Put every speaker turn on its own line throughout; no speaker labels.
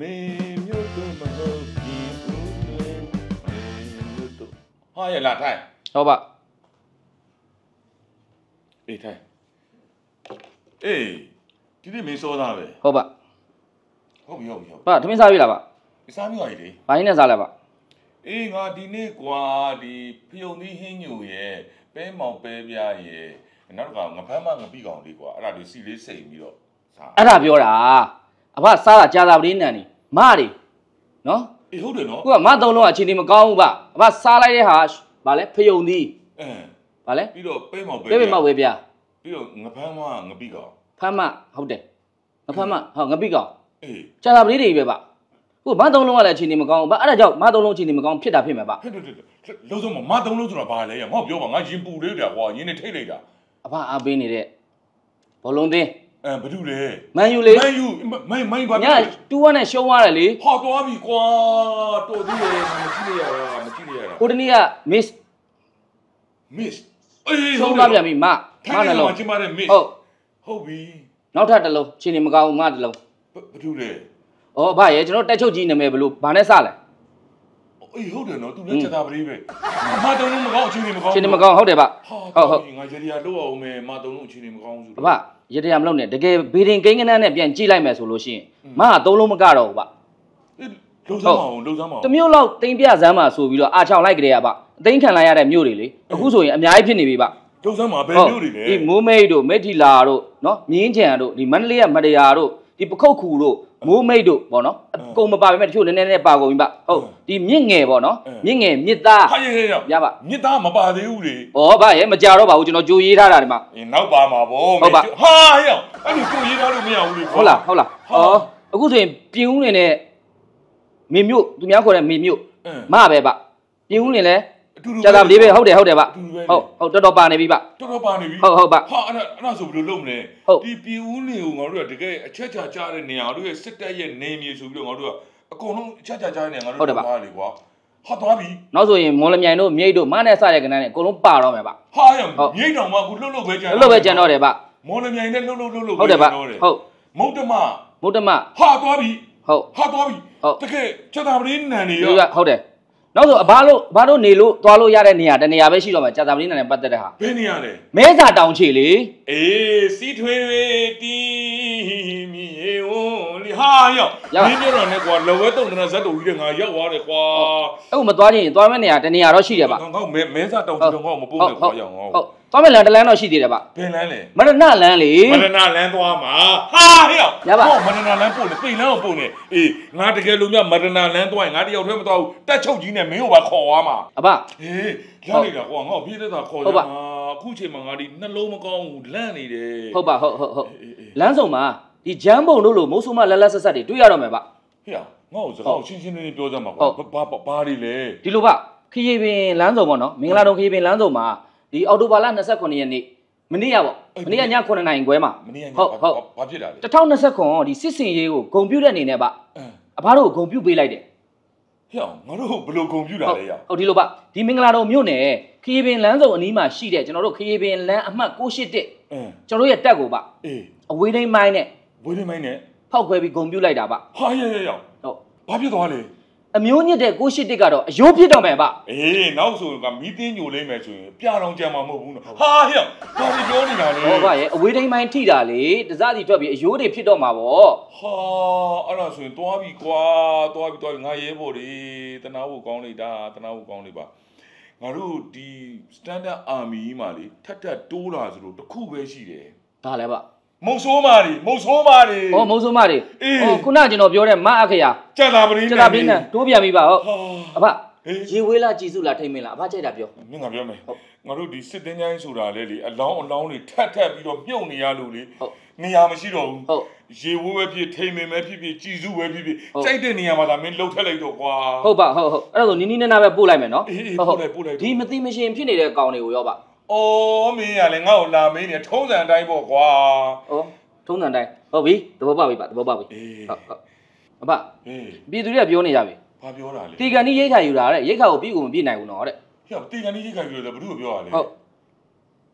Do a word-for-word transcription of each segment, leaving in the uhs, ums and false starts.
没有多么好皮肤的，没有多。ဟာရလာထိုင်
ဟုတ်ပါ
အေးထိုင်အေးဒီနေ့မင်းစောသားပဲ
ဟုတ်ပါ
ဟုတ်ပြီဟုတ်ပြီဟုတ်
ပါသမင်းစားပြီလားပါ
စားပြီပါလေ
ဘာရင်းနဲ့စားလဲပါ
အေးငါဒီနေ့ကွာဒီဖယုံသီးဟင်းညိုရဲ့ပဲမောင်ပဲပြားရဲ့နောက်တစ်ခါငဖမ်းမငပိကောင်လေးကွာအဲ့ဒါတွေစီလေးစိတ်ပြီးတော့စား
အဲ့ဒါပြောတာအဖစားတာကြာတာပလေးနန်နေမတွေနော်
အေးဟုတ်တယ်နော်
ခုကမသုံးလုံးအခြေအနေမကောင်းဘူးဗျအဖစားလိုက်တဲ့ဟာဗာလဲဖယုံသီး
အင်း
ဗာလဲ
ပြီးတော့ပဲမောင်ပဲ
ပဲမောင်ပဲပြ
ပြီးတော့ငဖမ်းမငပိကောင်
ဖမ်းမဟုတ်တယ်ငဖမ်းမဟုတ်ငပိကောင်
အေး
ကြာတာပလေးတွေပဲဗျခုမသုံးလုံးကလည်းအခြေအနေမကောင်းဘူးဗျအဲ့ဒါကြောင့်မသုံးလုံးအခြေအနေမကောင်းဖြစ်တာဖြစ်မှာဗျ
ဖြစ်တယ်လုံးစုံမသုံးလုံးဆိုတာဘာလဲရငါ့ပြောပါငါရင်ပူလေးတာကွာရင်းနေထိတ်လိုက်တာ
အဖအားပေးနေတဲ့ဘောလုံးသင်း
အဲဘာလို့လဲ
မန်ယူလေ
မန်ယူမန်မန်ဘာ
ညတူဝါနဲ့ရှုံးသွားတယ်လေ
ဟာသွားပြီကွာတော်သေးတယ်မကြည့်ရရမကြည့်ရရ
ဟိုတနေ့က miss
miss အေး
ရှုံးသွားပြန်ပြီမမနှလုံး
ကျင်းပါတယ် miss
ဟုတ်
ဟုတ်ပြီ
နောက်ထပ်တစ်လုံးချင်းနေမကောင်းဘူးမတစ်လုံး
ဘာလို့လဲ
ဩဗါရဲ့ကျွန်တော်တက်ချုပ်ကြီးနာမည်ဘလို့ဘာနဲ့စလဲ
အေးဟုတ်တယ်နော်သူလည်းချက်သားပလေးပဲမတုံးလုံးမကောင်းအချင်းနေမကောင်း
ချင်းနေမကောင်းဟုတ်တယ်ဗျ
ဟုတ်ဟုတ်ငါရေရီယာလို့အောင်မယ်မတုံးလုံးအချင်းနေမကောင်းဘူး
ဗျရေရီယာမလုပ်နဲ့တကယ်ဘေဒင်ကိန်းကနန်းနဲ့ပြန်ကြည့်လိုက်မယ်ဆိုလို့ရှိရင်မကသုံးလုံးမကတော့ဘူးဗျ
လုံစမ်းမအောင်လုံစမ်းမအောင်
တမျိုးလောက်တိမ်ပြဇမ်းမှာဆိုပြီးတော့အာချောင်လိုက်ကြရဗျအသိန်းခံလိုက်ရတဲ့မြို့တွေလေအခုဆိုရင်အများကြီးဖြစ်နေပြီဗျ
လုံစမ်းမှာဘယ်မြို့တွေလဲ
ဒီမိုးမိတ်တို့မိထီလာတို့နော်မြင်းချံတို့ဒီမန္တလေးကမတရာတို့ဒီပခုတ်ခူတို့မိုးမိတ်တို့ပေါ့နော်အကုန်မပါပဲမဲ့တချို့နည်းနည်းနဲ့ပါကုန်ပြီဗျဟုတ်ဒီမြင့်ငယ်ပေါ့နော်မြင့်ငယ်မြစ်သား
ဟာရရ
ရပါ
မြစ်သားမပါသေးဘူးလေ
ဩဗျရဲ့မကြတော့ပါဘူးကျွန်တော်ကြိုရေးထားတာဒီမှာ
နောက်ပါမှာဗော
ဟုတ်ပါ
ဟာရအဲ့လိုကြိုရေးထားလို့မရဘူးလေ
ဟုတ်လားဟုတ်လားဩအခုဆိုရင်ပြင်းဦးလင်နဲ့မေမြို့သူများခေါ်တဲ့မေမြို့မပဲဗျပြင်းဦးလင်လဲကြာတာလေးပဲဟုတ်တယ်ဟုတ်တယ်ဗျဟုတ်ဟုတ်တော်တော်ပါနေပြီဗျ
တော်တော်ပါနေပြီ
ဟုတ်ဟုတ်ဗျ
ဟာအဲ့ဒါအဲ့ဒါဆိုဘယ်လိုလုပ်မလဲဒီပြည်ဦးနေကိုငါတို့ကတကယ်အချက်ချာကြားတဲ့နေရာတို့ရဲ့စစ်တပ်ရဲ့နေမြေဆိုပြီးတော့ငါတို့ကအကုန်လုံးအချက်ချာကြားနေငါတို့သွားလေကွာဟာသွားပြီ
နောက်ဆိုရင်မော်လမြိုင်တို့မြိတ်တို့မနဲ့စတဲ့ကဏ္ဍနဲ့အကုန်လုံးပါတော့မယ်ဗျ
ဟာရမြိတ်တောင်မှအခုလှုပ်လှုပ်ပဲကြံ
လှုပ်လှုပ်ပဲကြံတော့တယ်ဗျ
မော်လမြိုင်နဲ့လှုပ်လှုပ်လှုပ်လှုပ်
ဟုတ်တယ်ဗျဟုတ်
မုတ်တမ
မုတ်တမ
ဟာသွားပြီ
ဟုတ်
ဟာသွားပြီတကယ်ချက်တာပလေးနန်နေ
ရောဟုတ်တယ်နောက်ဆိုအဘလို့ဘာလို့နေလို့သွားလို့ရတဲ့နေရာတနေရာပဲရှိတော့မှာကြာတာပလင်းနဲ့ပတ်သက်တဲ့ဟာ
ဘယ်နေရာလဲ
မဲစာတောင်ချေလေ
အေးစီထွေးတီမီဝလီဟာယောမင်းပြောတော့နဲ့ကွာလောဝဲတုံတနာဇက်တူကြီးတဲ့ငါရောက်သွားတယ်ကွာ
အဲ့မသွားချင်းသွားမဲ့နေရာတနေရာတော့ရှိတယ်ဗျ
ငါငါမဲမဲစာတောင်ချေတော့ငါမပို့နဲ့ကွာရောက်ငါ
ဟုတ်သွားမဲ့လမ်းတလမ်းတော့ရှိသေးတယ်ဗျ
ဘယ်လမ်းလဲ
မရဏလမ်းလေ
မရဏလမ်းသွားမှာဟာယောဟောမရဏလမ်းပို့နေပိန်လမ်းကိုပို့နေအေးငါတကယ်လို့မြမရဏလမ်းသွားရင်ငါတယောက်တည်းမသွားဘူးတက်ချုပ်ကြီးနဲ့မင်းကိုပါခေါ်သွားမှာ
အဘ
အေးရနေတာကွာငါပြေးတဲ့သာခေါ်ရမှာအခုချိန်မှာငါဒီနှလုံးမကောင်းဘူးလန့်နေတယ်
ဟုတ်ပါဟုတ်ဟုတ်ဟုတ်လမ်းဆောင်မှာဒီဂျမ်းပုံတို့လိုမုတ်ဆိုးမလက်လက်ဆက်ဆက်တွေတွေ့ရတော့မယ်ဗျ
ဟေ့ငါ့ကိုစကားရှင်းရှင်းလေးပြောစမ်းပါကွာဘာဘာတွေလဲ
ဒီလိုဗျခရီးပင်လမ်းဆောင်ပေါ့နော်မင်္ဂလာတုံခရီးပင်လမ်းဆောင်မှာဒီအော်တိုဘာလ၂၉ရက်နေ့မနေ့ကပေါ့မနေ့ကည9နာရီခွဲမှာ
ဟုတ်ဟုတ်ဘာဖြစ်လာလဲ
၂၀၂၉ဒီစစ်စင်ရေးကိုဂုံပြုတ်တဲ့အနေနဲ့ဗျအဘတို့ကိုဂုံပြုတ်ပေးလိုက်တယ်
ဟဲ့ငါတို့ဘယ်လိုဂုံပြုတ်တာလဲရ
ဟုတ်ဒီလိုဗျဒီမင်္ဂလာတုံမြို့နယ်ခရီးပင်လမ်းဆောင်အနီးမှာရှိတဲ့ကျွန်တော်တို့ခရီးပင်လမ်းအမှတ်၉၈၁အင်းကျွန်တော်တို့ရဲ့တက်ကိုဗျ
အေး
အဝေးထိန်းမိုင်းနဲ့
ဝေးထိန်းမိုင်းနဲ့
ဖောက်ခွဲပြီးဂုံပြုတ်လိုက်တာဗျ
ဟာရရရဟုတ်ဘာဖြစ်သွားလဲ
အမျိုးညစ်တဲ့၉၈၁ကတော့အယိုးဖြစ်တော့မယ်ဗျ
အေးနောက်ဆိုကမီးတင်းညိုလိမ့်မယ်ဆိုရင်ပြတော်ကြံမှာမဟုတ်ဘူးနော်ဟာဟဲ့ဘာဒီပြောနေတာလဲ
ဟောဗျရဲ့အဝေးထိန်းမိုင်းထိတာလေတစစီထွက်ပြီးအယိုးတွေဖြစ်တော့မှာပေါ့
ဟာအဲ့ဒါဆိုရင်သွားပြီကွာသွားပြီသွားပြီငါရဲဖို့ဒီတနာဖို့ကောင်းလိုက်တာတနာဖို့ကောင်းလိုက်ပါငါတို့ဒီ standard army မှာလေထက်ထက်တိုးတာဆိုလို့တခုပဲရှိတယ်
ဒါလည်းဗျ
မုံဆိုးမာတွေမုံဆိုးမာတွေ
ဟောမုံဆိုးမာတွေဟောခုနကကျွန်တော်ပြောတဲ့မအခရာ
ကြာတာပရင်း
ကြာတာပရင်းနဲ့တိုးပြန်ပြီပါဟုတ်အဖရေဝေးလားကြည်စုလားထိမ့်မင်းလားအဖကြိုက်တာပြော
မင်းငါပြောမယ်ငါတို့ဒီစစ်တင်းချိုင်းဆိုတာလေလေအလောင်းအလောင်းတွေထက်ထက်ပြီးတော့မြုပ်နေရလို့လေနေရာမရှိတော့ဘူး
ဟုတ်
ရေဝေးပဲဖြစ်ထိမ့်မင်းပဲဖြစ်ဖြစ်ကြည်စုပဲဖြစ်ဖြစ်ကြိုက်တဲ့နေရာမှာဒါမင်းလှုပ်ထက်လိုက်တော့ကွာ
ဟုတ်ပါဟုတ်ဟုတ်အဲ့ဒါဆိုနီးနီးနားနားပဲပို့လိုက်မယ်နော်
ဟုတ်ဟုတ်ပို့လိုက်ပို့လိုက်
ဒီမသိမရှင်ဖြစ်နေတဲ့ကောင်တွေကိုရောပါ
အော်မင်းကလည်းငါ့ကိုလာမင်းနေထုံးစံအတိုင်းပေါ့ကွာ
ဩထုံးစံတိုင်းဟုတ်ပြီသဘောပေါက်ပြီပါသဘောပေါက်ပြီဟုတ်ဟုတ်အဖပြည်သူတွေကပြောနေကြပြီ
ဘာပြောတာလဲ
တီကန်ကြီးရိတ်ခါယူတာတဲ့ရိတ်ခါကိုပြည်ကိုမပြည့်နိုင်ဘူးနော်တဲ့
ဟဲ့တီကန်ကြီးရိတ်ခါယူတယ်ဘယ်သူ့ကိုပြောရလဲ
ဟုတ်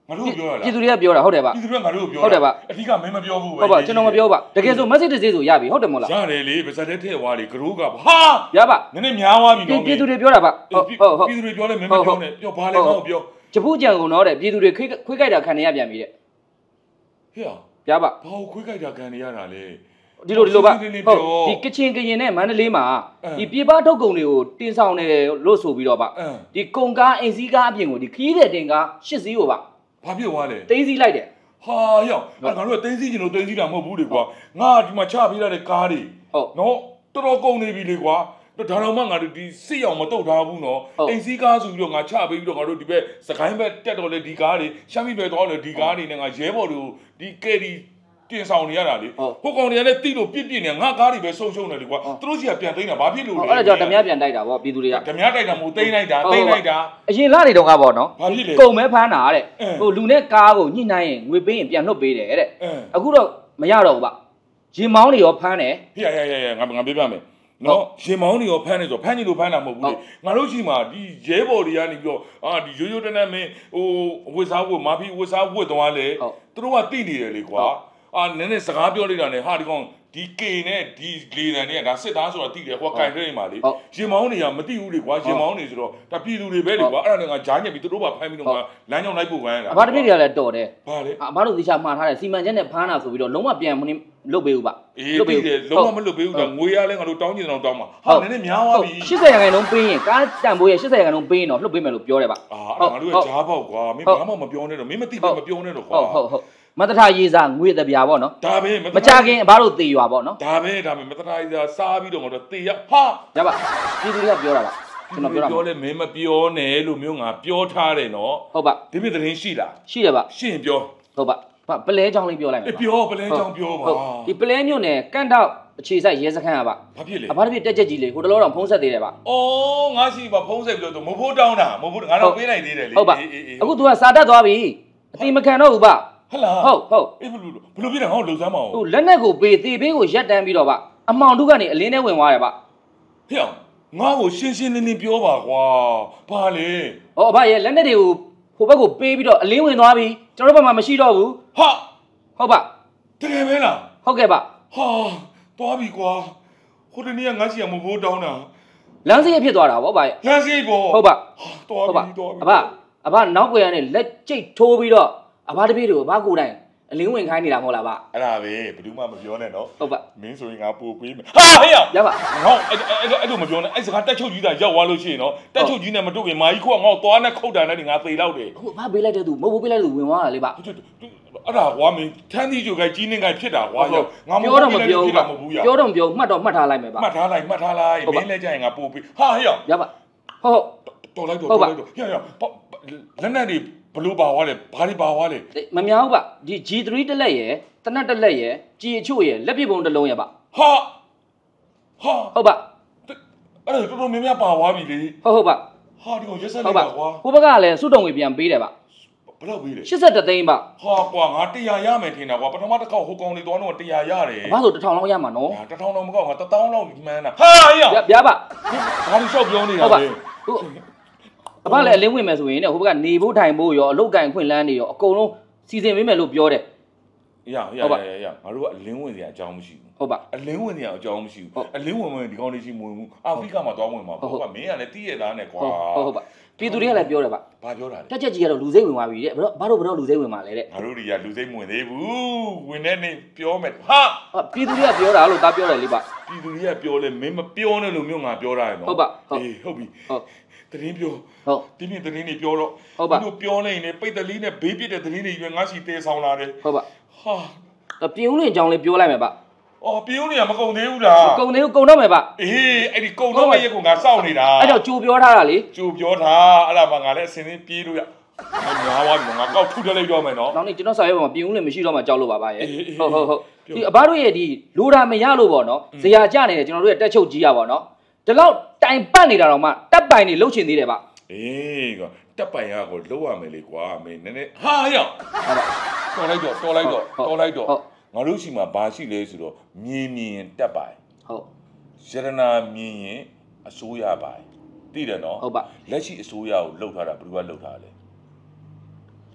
ငါတို့ပြောရလား
ပြည်သူတွေကပြောတာဟုတ်တယ်ဗျ
ပြည်သူတွေကငါတို့ပြော
ဟုတ်တယ်ဗျ
အဓိကမင်းမပြောဘူးပဲ
ဟုတ်ပါကျွန်တော်မပြောပါတကယ်ဆို message တစ်စေးဆိုရပြီဟုတ်တယ်မို့လား
ရတယ်လေဗစက်တဲ့ထဲဝါလေဂရိုးကဟာ
ရပါ
နည်းနည်းများသွားပြီနော်
ပြည်သူတွေပြောတာဗျဟုတ်ဟုတ်ဟုတ်
ပြည်သူတွေပြောလဲမင်းမပြောနဲ့ပြောဘာလဲငါ့ကိုပြော
ကျပူးကြံကုန်တော့တဲ့ပြည်သူတွေခွေးခွေးကြိုက်တာခံနေရပြန်ပြီတဲ့
ဟေ့
ရပါ
ဘာကိုခွေးကြိုက်တာခံနေရတာလဲ
ဒီလိုဒီလိုပါဟုတ်ဒီကချင်ကရင်နဲ့မန္တလေးမှာဒီပြေပထုတ်ကုန်တွေကိုတင်ဆောင်တယ်လို့ဆိုပြီးတော့ပါဒီကုန်ကားအိမ်စည်းကားအပြင်ကိုဒီခီးတဲ့တင်ကားရှစ်စီးကိုပါ
ဘာဖြစ်သွားလဲ
တင်းစည်းလိုက်တယ်
ဟာဟေ့ငါတို့ကတင်းစည်းကျင်လို့တင်းစည်းတာမဟုတ်ဘူးလေကွာငါဒီမှာချပေးရတဲ့ကားတွေ
ဟုတ်
နော်တော်တော်ကုန်နေပြီလေကွာဒါတော့မှငါတို့ဒီစစ်အောင်မတုတ်ထားဘူးနော်အိမ်စည်းကားဆိုပြီးတော့ငါချပေးပြီးတော့ငါတို့ဒီဘက်စကိုင်းဘက်တက်တော့လေဒီကားတွေရှမ်းပြည်ဘက်တော့လေဒီကားတွေနဲ့ငါရဲဘော်တို့ဒီကဲဒီတင်ဆောင်နေရတာလေဟိုကောင်တွေကလည်းတိလို့ပြစ်ပြစ်နေငါကားတွေပဲဆုံရှုံနေလေကွာသူတို့စီကပြန်သိမ်းတာဘာဖြစ်လို့လဲ
အဲ့ဒါကြောင့်ဓမြပြန်တိုက်တာဗောပြည်သူတွေက
ဓမြတိုက်တာမို့သိမ်းလိုက်တာသိမ်းလိုက်တာ
အရင်လာနေတော့ကဗောနော်
ဘာဖြစ်လဲ
ကုံမဲဖမ်းတာတဲ့ဟိုလူနဲ့ကားကိုညှိနှိုင်းရင်ငွေပေးရင်ပြန်နှုတ်ပေးတယ်တဲ့အခုတော့မရတော့ဘူးဗျရင်မောင်းတွေရောဖမ်းတယ်
ဟေ့ရရရငါငါပြပြမယ်နော်ရင်မောင်းတွေရောဖမ်းနေဆိုဖမ်းနေလို့ဖမ်းတာမဟုတ်ဘူးလေငါတို့ရှိမှာဒီရဲဘော်တွေကနေပြီးတော့အာဒီရိုးရိုးတန်းတန်းမင်းဟိုဝစ်စားဝတ်မာဖီဝစ်စားဝတ်သွားလေသူတို့ကတိနေတယ်လေကွာအာနည်းနည်းစကားပြောလိုက်တာနဲ့ဟာဒီကောင်ဒီကေနဲ့ဒီလေတန်တွေကဒါစစ်သားဆိုတာတိတယ်ဟိုကင်ထဲမှာလေရင်မောင်းတွေကမတိဘူးလေကွာရင်မောင်းတွေဆိုတော့ဒါပြည်သူတွေပဲလေကွာအဲ့ဒါနဲ့ငါဂျားညက်ပြီးသူတို့ပါဖမ်းပြီးတော့ငါလမ်းကြောင်းလိုက်ပို့ပန်းရတာ
အဘတပြည့်တွေကလည်းတော်တယ်
ဘာလဲ
အဘတို့သေချာမှားထားတယ်စီမံချက်နဲ့ဖမ်းတာဆိုပြီးတော့လုံးဝပြန်မလွတ်ပေးဘူးဗျ
လွတ်ပေးတယ်လုံးဝမလွတ်ပေးဘူးဒါငွေရလဲငါတို့တောင်းကျင်တောင်းတောင်းမှာဟာနည်းနည်းများသွားပြီ
ရှစ်ဆယ်ရာခိုင်နှုန်းပေးရင်ကားတန်ဖိုးရဲ့ရှစ်ဆယ်ရာခိုင်နှုန်းပေးရင်တော့လွတ်ပေးမယ်လို့ပြောတယ်ဗျ
အာငါတို့ကဂျားပေါက်ကွာမင်းဘာမှမပြောနဲ့တော့မင်းမသိဘူးမပြောနဲ့တော့ကွာ
ဟုတ်ဟုတ်ဟုတ်မတထရေးစားငွေတပြာပေါ့နော်
ဒါပဲ
မကြခင်အဘတို့သေရွာပေါ့နော်
ဒါပဲဒါပဲမတထရေးစားစားပြီးတော့ငါတို့သေရဟာ
ရပါပြည်သူတွေကပြောတာပါ
ကျွန်တော်ပြောတာပြောလဲမင်းမပြောနဲ့လို့မျိုးငါပြောထားတယ်နော်
ဟုတ်ပါ
ဒီပြသတင်းရှိလား
ရှိတယ်ဗျ
ရှင်းပြော
ဟုတ်ပါပလဲချောင်းလေးပြောလိုက်မယ်
ပြောပလဲချောင်းပြောပါ
ဒီပလဲမြို့နယ်ကန့်တောက်အခြေစိုက်ရဲစခန်းကပါ
ဘာဖြစ်လဲ
အဘတပြည့်တက်ချက်ကြီးလေဟိုတလောတော့ဖုံးဆက်သေးတယ်ဗျ
အော်ငါရှိပါဖုံးဆက်ပြီးတော့မဖို့တောင်းတာမဖို့ငါတော့ပေးလိုက်သေးတယ်လေ
ဟုတ်ပါအခု तू ကစာတတ်သွားပြီအတိမခံတော့ဘူးဗျ
ဟုတ်လား
ဟုတ်ဟုတ်
အေးဘလို့ဘလို့ပြတယ်ဟောလုံစမ်းမအောင်
ဟိုလက်နဲ့ကိုပေးသေးပေးကိုရက်တန်းပြီးတော့ဗျအမောင်တုကနေအလင်းထဲဝင်သွားတယ်ဗျ
ဟေ့ငါ့ကိုရှင်းရှင်းလင်းလင်းပြောပါကွာဘာလဲ
ဟောအဘရဲ့လက်နဲ့တွေကိုဟိုဘက်ကိုပေးပြီးတော့အလင်းဝင်သွားပြီကျွန်တော်တို့ဘက်မှာမရှိတော့ဘူး
ဟာ
ဟုတ်ပါ
တကယ်ပဲလား
ဟုတ်ကဲ့ဗျ
ဟာသွားပြီကွာဟိုတနေ့ကငါစီကမဖို့တောင်းတာ
လမ်းစိတ်ဖြစ်သွားတာဗောဗျ
လမ်းစိတ်ပေါ့
ဟုတ်ပါ
သွားပြီသွားပြီ
အဘအဘနောက်ကွယ်ကနေလက်ကျိတ်ထိုးပြီးတော့အဘတပည့်တို့အဘကိုယ်တိုင်အလင်းဝင်ခိုင်းနေတာမဟုတ်လားဗျ
အဲ့ဒါပဲဘယ်သူမှမပြောနဲ့နော်
ဟုတ်ပါ
မင်းဆိုရင်ငါပို့ပေးမယ်ဟာဟေ့ရ
ရပါ
ငေါအဲ့အဲ့အဲ့လိုမပြောနဲ့အဲ့စကားတက်ချုပ်ကြီးသာရောက်သွားလို့ရှိရင်နော်တက်ချုပ်ကြီးနဲ့မတို့ခင်မာကြီးခေါ့ငေါသွားနဲ့ခုတ်တာနဲ့ငါသေတော့တယ်
ဟိုဘာပေးလိုက်တဲ့သူမဟုတ်ဘူးပေးလိုက်လို့ဝင်သွားတာလေဗျ
အဲ့ဒါကွာမင်းထန်းသီးကြိုခိုင်ကြီးနေခိုင်ဖြစ်တာကွာရောက်ငါမ
ပြောတော့မပြောဘူးပြောတော့မပြောမှတ်တော့မှတ်ထားလိုက်မယ်ဗျ
မှတ်ထားလိုက်မှတ်ထားလိုက်မင်းလဲကြရင်ငါပို့ပေးဟာဟေ့ရ
ရပါဟုတ်
တော်လိုက်တော့တော်လိုက်တော့ဟေ့ရလက်နဲ့ဒီဘလို့ပါသွားလဲဘာတွေပါသွားလဲ
မများဘူးဗျဒီ ဂျီ သရီ တစ်လက်ရယ်တနက်တစ်လက်ရယ်ကြီးအချို့ရယ်လက်ပြပုံတစ်လုံးရယ်ဗျ
ဟာဟာ
ဟုတ်ပါ
အဲ့ဒါတော်တော်များများပါသွားပြီလေ
ဟုတ်ဟုတ်ပါ
ဟာဒီကောင်ရက်ဆက်လိုက်ပါကွာ
ဟိုဘက်ကလည်းစုတုံငွေပြန်ပေးတယ်ဗျ
ဘယ်လောက်ပေးလဲ
ရှစ်ဆယ်တစ်သိန်းဗျ
ဟာကွာငါတရားရမယ်ထင်တာကွာပထမတစ်ခေါက်ဟိုကောင်လေးသွားတော့တရားရတယ်
ဘာလို့တစ်ထောင်လောက်ရမှာနော်
တစ်ထောင်တော့မကောက်ငါတစ်သောင်းလောက်မှန်းတာဟာအေး
ရပြပါ
ဘာလို့ရှောက်ပြောနေတာလဲ
အဖလည်းအလင်းဝင်မယ်ဆိုရင်ねဟိုဘက်ကနေဖို့ထိုင်ဖို့ရောအလုတ်ကန်ခွင့်လန်းနေရောအကုန်လုံးစီစဉ်ပေးမယ်လို့ပြောတယ်
ရရရရငါတို့ကအလင်းဝင်စရာအကြောင်းမရှိဘူး
ဟုတ်ပါ
အလင်းဝင်စရာအကြောင်းမရှိဘူးအလင်းဝင်ဝင်ဒီကောင်းလေးရှိမဝင်ဘူးအာဖရိကမှာသွားဝင်မှာပေါ့ကွာမင်းကလည်းတီးရသားနဲ့ကွာ
ဟုတ်ဟုတ်ပါပြည်သူတွေကလည်းပြောတယ်ဗျ
ဘာပြောတာလဲ
တက်ချက်ကြီးကတော့လူစိတ်ဝင်သွားပြီတဲ့ဘယ်တော့ဘာလို့ဘယ်တော့လူစိတ်ဝင်မှာလဲတဲ့
ငါတို့တွေကလူစိတ်မဝင်သေးဘူးဝင်တဲ့နေ့ပြောမယ်ဟာ
ပြည်သူတွေကပြောတာလို့တာပြောတယ်လေဗျ
ပြည်သူတွေကပြောလဲမင်းမပြောနဲ့လို့မျိုးငါပြောတာရနော်
ဟုတ်ပါ
အေးဟုတ်ပြီ
ဟုတ်
သတင်းပြော
ဟုတ်
ဒီနေ့သတင်းတွေပြောတော့
ဟုတ်ပါ
တို့ပြောနေရင်ပိတ်တလီနဲ့ဘေးပစ်တဲ့သတင်းတွေပဲငါစီတဲဆောင်လာတယ်
ဟုတ်ပါ
ဟာ
ပြင်းဦးလင်အကြောင်းလေးပြောလိုက်မယ်ဗျ
အော်ပြင်းဦးလင်ကမကုန်သေးဘူးလား
မကုန်သေးဘူးကုန်တော့မယ်ဗျ
အေးအဲ့ဒီကုန်တော့မယ့်ရက်ကိုငါစောင့်နေတာ
အဲ့တော့ကြိုပြောထားတာလေ
ကြိုပြောတာအဲ့ဒါမှငါလည်းအစင်းင်းပြေးလို့ရငါသွားပြီငါကောက်ထုထလိုက်တော့မယ်နော်
နောက်နေ့ကျွန်တော်စာရွက်မှာပြင်းဦးလင်မရှိတော့မှကြောက်လို့ပါဗျရဲ့ဟုတ်ဟုတ်ဟုတ်ဒီအဘတို့ရဲ့ဒီလိုတာမရလို့ပေါ့နော်ဇရာကြနေတယ်ကျွန်တော်တို့ရဲ့တက်ချုပ်ကြီးရပါတော့ဒီလောက်တိုင်ပတ်နေတာတော့မှတက်ပိုင်နေလှုပ်ချင်သေးတယ်ဗျ
အေးကွာတက်ပိုင်ရကိုလှုပ်ရမယ်လေကွာမင်းနည်းနည်းဟာရောက်တော်လိုက်တော့တော်လိုက်တော့တော်လိုက်တော့ငါတို့ရှိမှာဘာရှိလဲဆိုတော့မြင်းမြင်းတက်ပိုင်
ဟုတ်
ရတနာမြင်းရင်အစိုးရပိုင်သိတယ်နော်
ဟုတ်ပါ
လက်ရှိအစိုးရကိုလှုပ်ထားတာဘယ်သူကလှုပ်ထားလဲ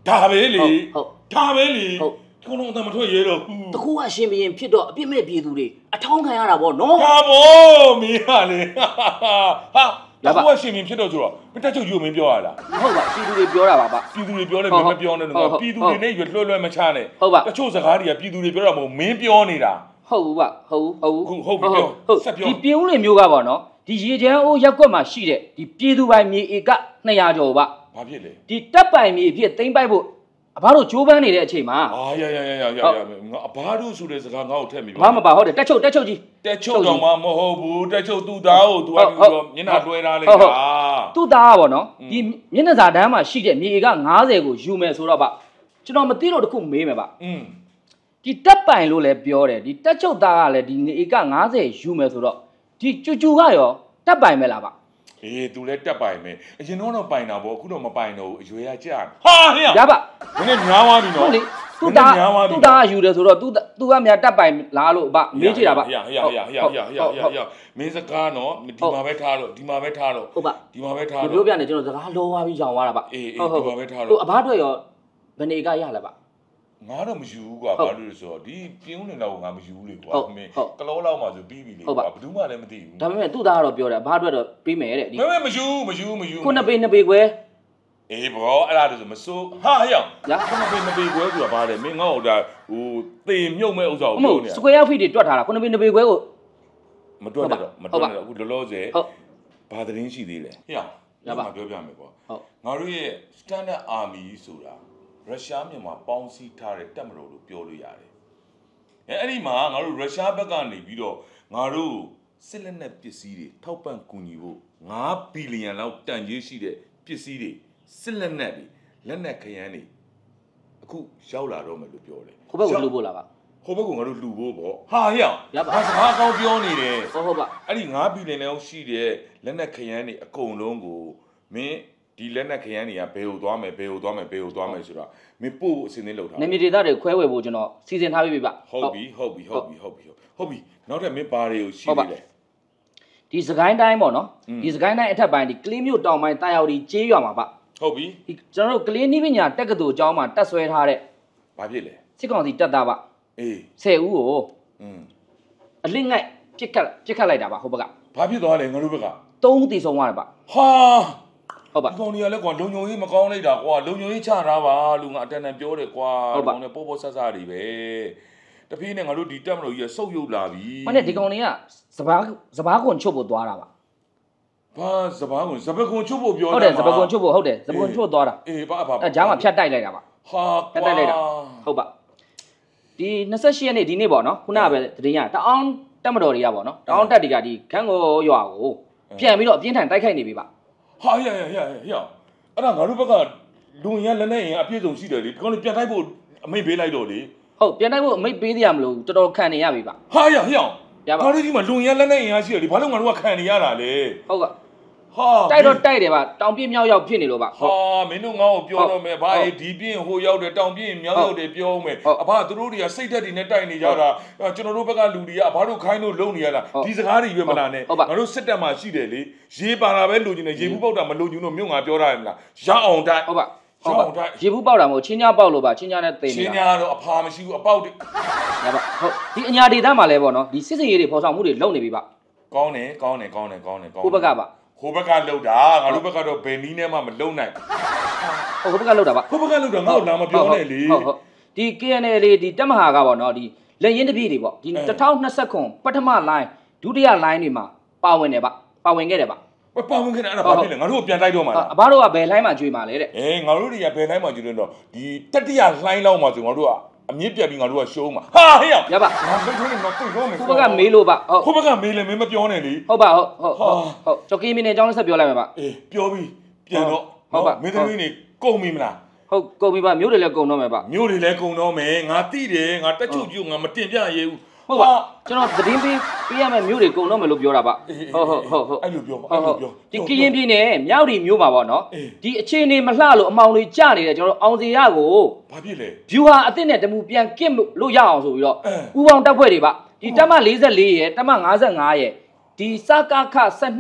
ဒါပဲလေဒါပဲလေခုလုံးအတမထွက်ရဲတော့ဘူး
တကူအရှင်ဘရင်ဖြစ်တော့အပြစ်မဲ့ပြည်သူတွေအထောင်းခံရတာဗောနော်
ဟာဘောမင်းဟာလေဟာတကူအရှင်ဘရင်ဖြစ်တော့ဆိုတော့မတက်ချုပ်ယူမင်းပြောရလား
ဟုတ်ပါပြည်သူတွေပြောတာပါဗျ
ပြည်သူတွေပြောတယ်မင်းမပြောနဲ့တော့ပြည်သူတွေနဲ့ရွလွှဲလွှဲမချနဲ့တချို့စကားတွေကပြည်သူတွေပြောတာမဟုတ်မင်းပြောနေတာ
ဟုတ်ဘူးဗျဟုတ်ဟုတ်
ဟုတ်ပြီပြောဆက်ပြော
ဒီပြင်းဦးလေမျိုးကပေါ့နော်ဒီရေချမ်းအိုးရက်ကွက်မှာရှိတဲ့ဒီပြည်သူပိုင်မြေဧကနှစ်ရာကျော်ဗျ
ဘာဖြစ်လဲ
ဒီတပ်ပိုင်မြေအဖြစ်သိမ်းပိုက်ဖို့အဘတို့ဂျိုးပန်းနေတဲ့အချိန်မှာ
အာရရရရရရငါအဘာတို့ဆိုတဲ့စကားငါ့ကိုထည့်မိ
ဘာမပါဟုတ်တယ်တက်ချုပ်တက်ချုပ်ကြီး
တက်ချုပ်တော့မှမဟုတ်ဘူးတက်ချုပ်သူ့သားကို तू ကပြီးတော့မျက်နှာတွဲထားလိုက်တာ
သူ့သားကပေါ့နော်ဒီမျက်နှာစာတန်းမှာရှိတဲ့မြေဧက၅၀ကိုယူမယ်ဆိုတော့ဗျကျွန်တော်မသိတော့တခုမေးမယ်ဗျอืมဒီတက်ပိုင်လို့လည်းပြောတယ်ဒီတက်ချုပ်သားကလည်းဒီဧက၅၀ယူမယ်ဆိုတော့ဒီကျူကျူကရောတက်ပိုင်မယ်လားဗျ
အေး तू လည်းတက်ပိုင်မယ်အရင်တော့ပိုင်တာပေါ့အခုတော့မပိုင်တော့ဘူးအရွယ်ကကြာဟာဟဲ့
ရပါ
နည်းနည်းများသွားပြီနော်
သူ့သားသူ့သားယူတယ်ဆိုတော့ तू तू ကများတက်ပိုင်လားလို့ဗျမေးကြည့်တာဗျ
ဟရဟရဟရဟရဟရဟရမင်းစကားနော်ဒီမှာပဲထားတော့ဒီမှာပဲထားတော့
ဟုတ်ပါ
ဒီမှာပဲထားတော့
ပြောပြနေကျွန်တော်စကားလောသွားပြီးရောင်သွားတာဗျ
အေးအေးဒီမှာပဲထားတော့
သူအဘအတွက်ရောဘယ်နေကရလဲဗျ
ငါတော့မယူဘူးကွာဘာလို့လဲဆိုတော့ဒီပြင်းဦးနေတော့ငါမယူဘူးလေကွာမင်းကလောလောက်မှဆိုပြီးပြီလေကွာဘယ်သူမှလည်းမသိဘူး
ဒါပေမဲ့သူ့သားကတော့ပြောတယ်အဘအတွက်တော့ပြီးမယ်တဲ့ဒီ
မမမယူမယူမယူ
ခုနှစ်ပေနှစ်ပေခွဲ
အေးဘောအဲ့ဒါဆိုမစိုးဟာဟဲ့ရခုနှစ်ပေနှစ်ပေခွဲဆိုတာဘာလဲမင်းငါ့ဟိုဒါဟိုသေမြုပ်မဲ့ဥစ္စာကိုပြောနေတာ
စကွယ်ရောက်ဖိတွေတွက်ထားတာခုနှစ်ပေနှစ်ပေခွဲကို
မတွက်တော့မတွက်တော့အခုလောလောဆယ်ဘာသတင်းရှိသေးလဲဟဲ့ရပါပြောပြမယ်ကွာငါတို့ရဲ့ standard army ဆိုတာရုရှားမြန်မာပေါင်းစည်းထားတဲ့တပ်မတော်လို့ပြောလို့ရတယ်။အဲအဲ့ဒီမှာငါတို့ရုရှားဘက်ကနေပြီးတော့ငါတို့စစ်လက်နက်ပစ္စည်းတွေထောက်ပံ့ကူညီဖို့၅ဘီလီယံလောက်တန်ကြေးရှိတဲ့ပစ္စည်းတွေစစ်လက်နက်တွေလက်နက်ခရမ်းတွေအခုရောက်လာတော့မယ်လို့ပြောတယ်
။ဟိုဘက်ကိုလှူဖို့လားဗျ
။ဟိုဘက်ကငါတို့လှူဖို့ပေါ့။ဟာဟဲ့။ဘာစကားကောင်းပြောနေတယ်။
ဟုတ်ဟုတ်ပါ
။အဲ့ဒီ၅ဘီလီယံလောက်ရှိတဲ့လက်နက်ခရမ်းတွေအကုန်လုံးကိုမင်းဒီလက်နက်ခရမ်းတွေကဘယ်ကိုသွားမယ်ဘယ်ကိုသွားမယ်ဘယ်ကိုသွားမယ်ဆိုတာမင်းပို့ဖို့အစီအစဉ်လုပ်ထား
နေမြေဒေသတွေခွဲဝေဖို့ကျွန်တော်စီစဉ်ထားပြီဗျ
ဟုတ်ပြီဟုတ်ပြီဟုတ်ပြီဟုတ်ပြီဟုတ်ပြီနောက်ထပ်မင်းဘာတွေကိုရှိနေလဲ
ဒီစကိုင်းတိုင်းပေါ့နော်ဒီစကိုင်းတိုင်းအထက်ပိုင်းဒီကလေးမျိုးတောင်ပိုင်းတာယာဝတီကျေးရွာမှာဗျ
ဟုတ်ပြီ
ဒီကျွန်တော်တို့ကလေးနိပညာတက္ကသိုလ်အကျောင်းမှာတက်ဆွဲထားတဲ့
ဘာဖြစ်လဲ
စစ်ကောင်စီတက်သားဗျ
အေး
ဆယ်ဦးကိုอืมအလစ်ငိုက်ပြစ်ခတ်ပြစ်ခတ်လိုက်တာဗျဟိုဘက်က
ဘာဖြစ်သွားလဲငါတို့ဘက်က
သုံးဦးတည်ဆုံးသွားတယ်ဗျ
ဟာ
ဟုတ်ပါ
ဒီကောင်ကြီးကလည်းကွာလုံညုံကြီးမကောင်းလိုက်တာကွာလုံညုံကြီးချထားပါလူငါအတန်တန်ပြောတယ်ကွာဒီကောင်နဲ့ပို့ပို့ဆက်ဆက်တွေပဲတပြေးနဲ့ငါတို့ဒီတက်မလို့ကြီးကစုပ်ယုတ်လာပြီ
မနဲ့ဒီကောင်တွေကစပားစပားခွန်ချုပ်ဖို့သွားတာပါ
ဘာစပားခွန်စပားခွန်ချုပ်ဖို့ပြော
တာဟုတ်တယ်စပားခွန်ချုပ်ဖို့ဟုတ်တယ်စပားခွန်ချုပ်သွားတာ
အေးဘာဘာ
အဲဂျားမှာဖြတ်တိုက်လိုက်တာပါ
ဟာ
ဖြတ်တိုက်လိုက်တာဟုတ်ပါဒီ၂၈ရက်နေ့ဒီနေ့ပေါ့နော်ခုနကပဲတရင်ရတအောင်တက်မတော်တွေကပေါ့နော်တအောင်တက်တွေကဒီခန်းကိုရွာကိုပြန်ပြီးတော့အပြင်းထန်တိုက်ခိုက်နေပြီပါ
ဟာရရရရရအဲ့ဒါငါတို့ဘက်ကလူရန်လက်နဲ့ရင်အပြည့်စုံရှိတယ်လေဒီကောင်လေးပြန်တိုက်ဖို့အမိတ်ပေးလိုက်တော့လေ
ဟုတ်ပြန်တိုက်ဖို့အမိတ်ပေးသေးရမလို့တော်တော်ခံနေရပြီပါ
ဟာရရရပါဘာလို့ဒီမှာလူရန်လက်နဲ့ရင်ရှိတယ်လေဘာလို့ငါတို့ကခံနေရတာလဲ
ဟုတ်ကဟာတိုက်တော့တိုက်တယ်ပါတောင်ပြင်းမြောက်ရောက်ဖြစ်နေလို့ပါ
ဟာမင်းတို့ငါ့ကိုပြောတော့မယ်ဘာဒီပြင်းဟိုရောက်တယ်တောင်ပြင်းမြောက်ရောက်တယ်ပြောအောင်မယ်အဖသူတို့တွေကစိတ်ဓာတ်တွေနဲ့တိုက်နေကြတာကျွန်တော်တို့ဘက်ကလူတွေကအဖတို့ခိုင်းလို့လုံနေရတာဒီစကားတွေရွေးမလားနဲ့ငါတို့စစ်တပ်မှာရှိတယ်လေရေပါလာပဲလူကျင်နေရေဘူးပေါက်တာမလူကျင်လို့မြို့ငါပြောတာရမလားရအောင်တိုက်
ဟုတ်ပါဟုတ်ပါရေဘူးပေါက်တာမဟုတ်ချင်းညာပေါက်လို့ပါချင်းညာနဲ့တိမ်နေတာ
ချင်းညာတော့အဖာမရှိဘူးအပေါက်တွေ
ရပါဟုတ်ဒီအညာဒေသမှာလဲပေါ့နော်ဒီစစ်စင်ရေးတွေဖော်ဆောင်မှုတွေလုပ်နေပြီပါ
ကောင်းတယ်ကောင်းတယ်ကောင်းတယ်ကောင်းတယ်ကောင်း
ကိုဘက်ကပါ
ဟိုဘက်ကလှုပ်တာငါတို့ဘက်ကတော့ဘယ်နည်းနဲ့မှမလုံနိုင်
ဟိုဘက်ကလှုပ်တာပါ
ဟိုဘက်ကလှုပ်တာငါ့ကိုလာမပြောနဲ့လေ
ဟုတ်ဟုတ်ဒီ K N L လေးဒီတက်မဟာကပေါ့နော်ဒီလက်ရင်တပြည့်တွေပေါ့ဒီ၂၀၂၀ခုပထမ line ဒုတိယ line တွေမှာပါဝင်တယ်ဗျပါဝင်ခဲ့တယ်ဗျ
ပါဝင်ခဲ့တယ်အဲ့ဒါဘာဖြစ်လဲငါတို့ကိုပြန်တိုက်တော့မှာလား
အဘတို့ကဘယ် line မှာကျွေးမှာလဲတဲ့
အေးငါတို့တွေကဘယ် line မှာကျွေးလို့တော့ဒီတတိယ line လောက်မှာဆိုငါတို့ကအမြင့်ပြတ်ပြီးငါတို့ကရှုံးမှာဟာဟေ့
ရပါ
ငါဘယ်လိုလဲငါသိတော့မယ်
ခုဘက်ကမေးလို့ပါ
ဟုတ်ခုဘက်ကမေးလဲမင်းမပြောနဲ့လေ
ဟုတ်ပါဟုတ်ဟုတ်ဟုတ်ကျော်ကင်းမင်းနဲ့အကြောင်းဆက်ပြောလိုက်မှာပါ
အေးပြောပြီးပြန်တော့ဟုတ်ပါမင်းသမီးနေကုန်ပြီမလား
ဟုတ်ကုန်ပြီပါမျိုးတွေလည်းကုန်တော့မယ်ပါ
မျိုးတွေလည်းကုန်တော့မယ်ငါတိတယ်ငါတက်ချုပ်ကြီးကိုငါမတင်ပြရဲဘူး
ဟုတ်ပါကျွန်တော်သတင်းပေးပေးရမယ်မျိုးတွေကုန်တော့မယ်လို့ပြောတာပါဟုတ်ဟုတ်ဟုတ်ဟုတ်
အဲ့လိုပြောအဲ့လိုပြော
ဒီကရင်ပြည်နယ်မြောက်ဒီမျိုးမှာပေါ့နော်ဒီအခြေအနေမလှလို့အမောင်တွေကြနေတယ်ကျွန်တော်အောင်စီရကို
ဘာဖြစ်လဲ
view ဟာအစ်စ်နဲ့တမူပြန်ကစ်လို့ရအောင်ဆိုပြီးတော့ဥပေါင်းတက်ဖွဲ့တွေပါဒီတက်မ၄၄ရယ်တက်မ၅၅ရယ်ဒီစကခ၁၂ဒီ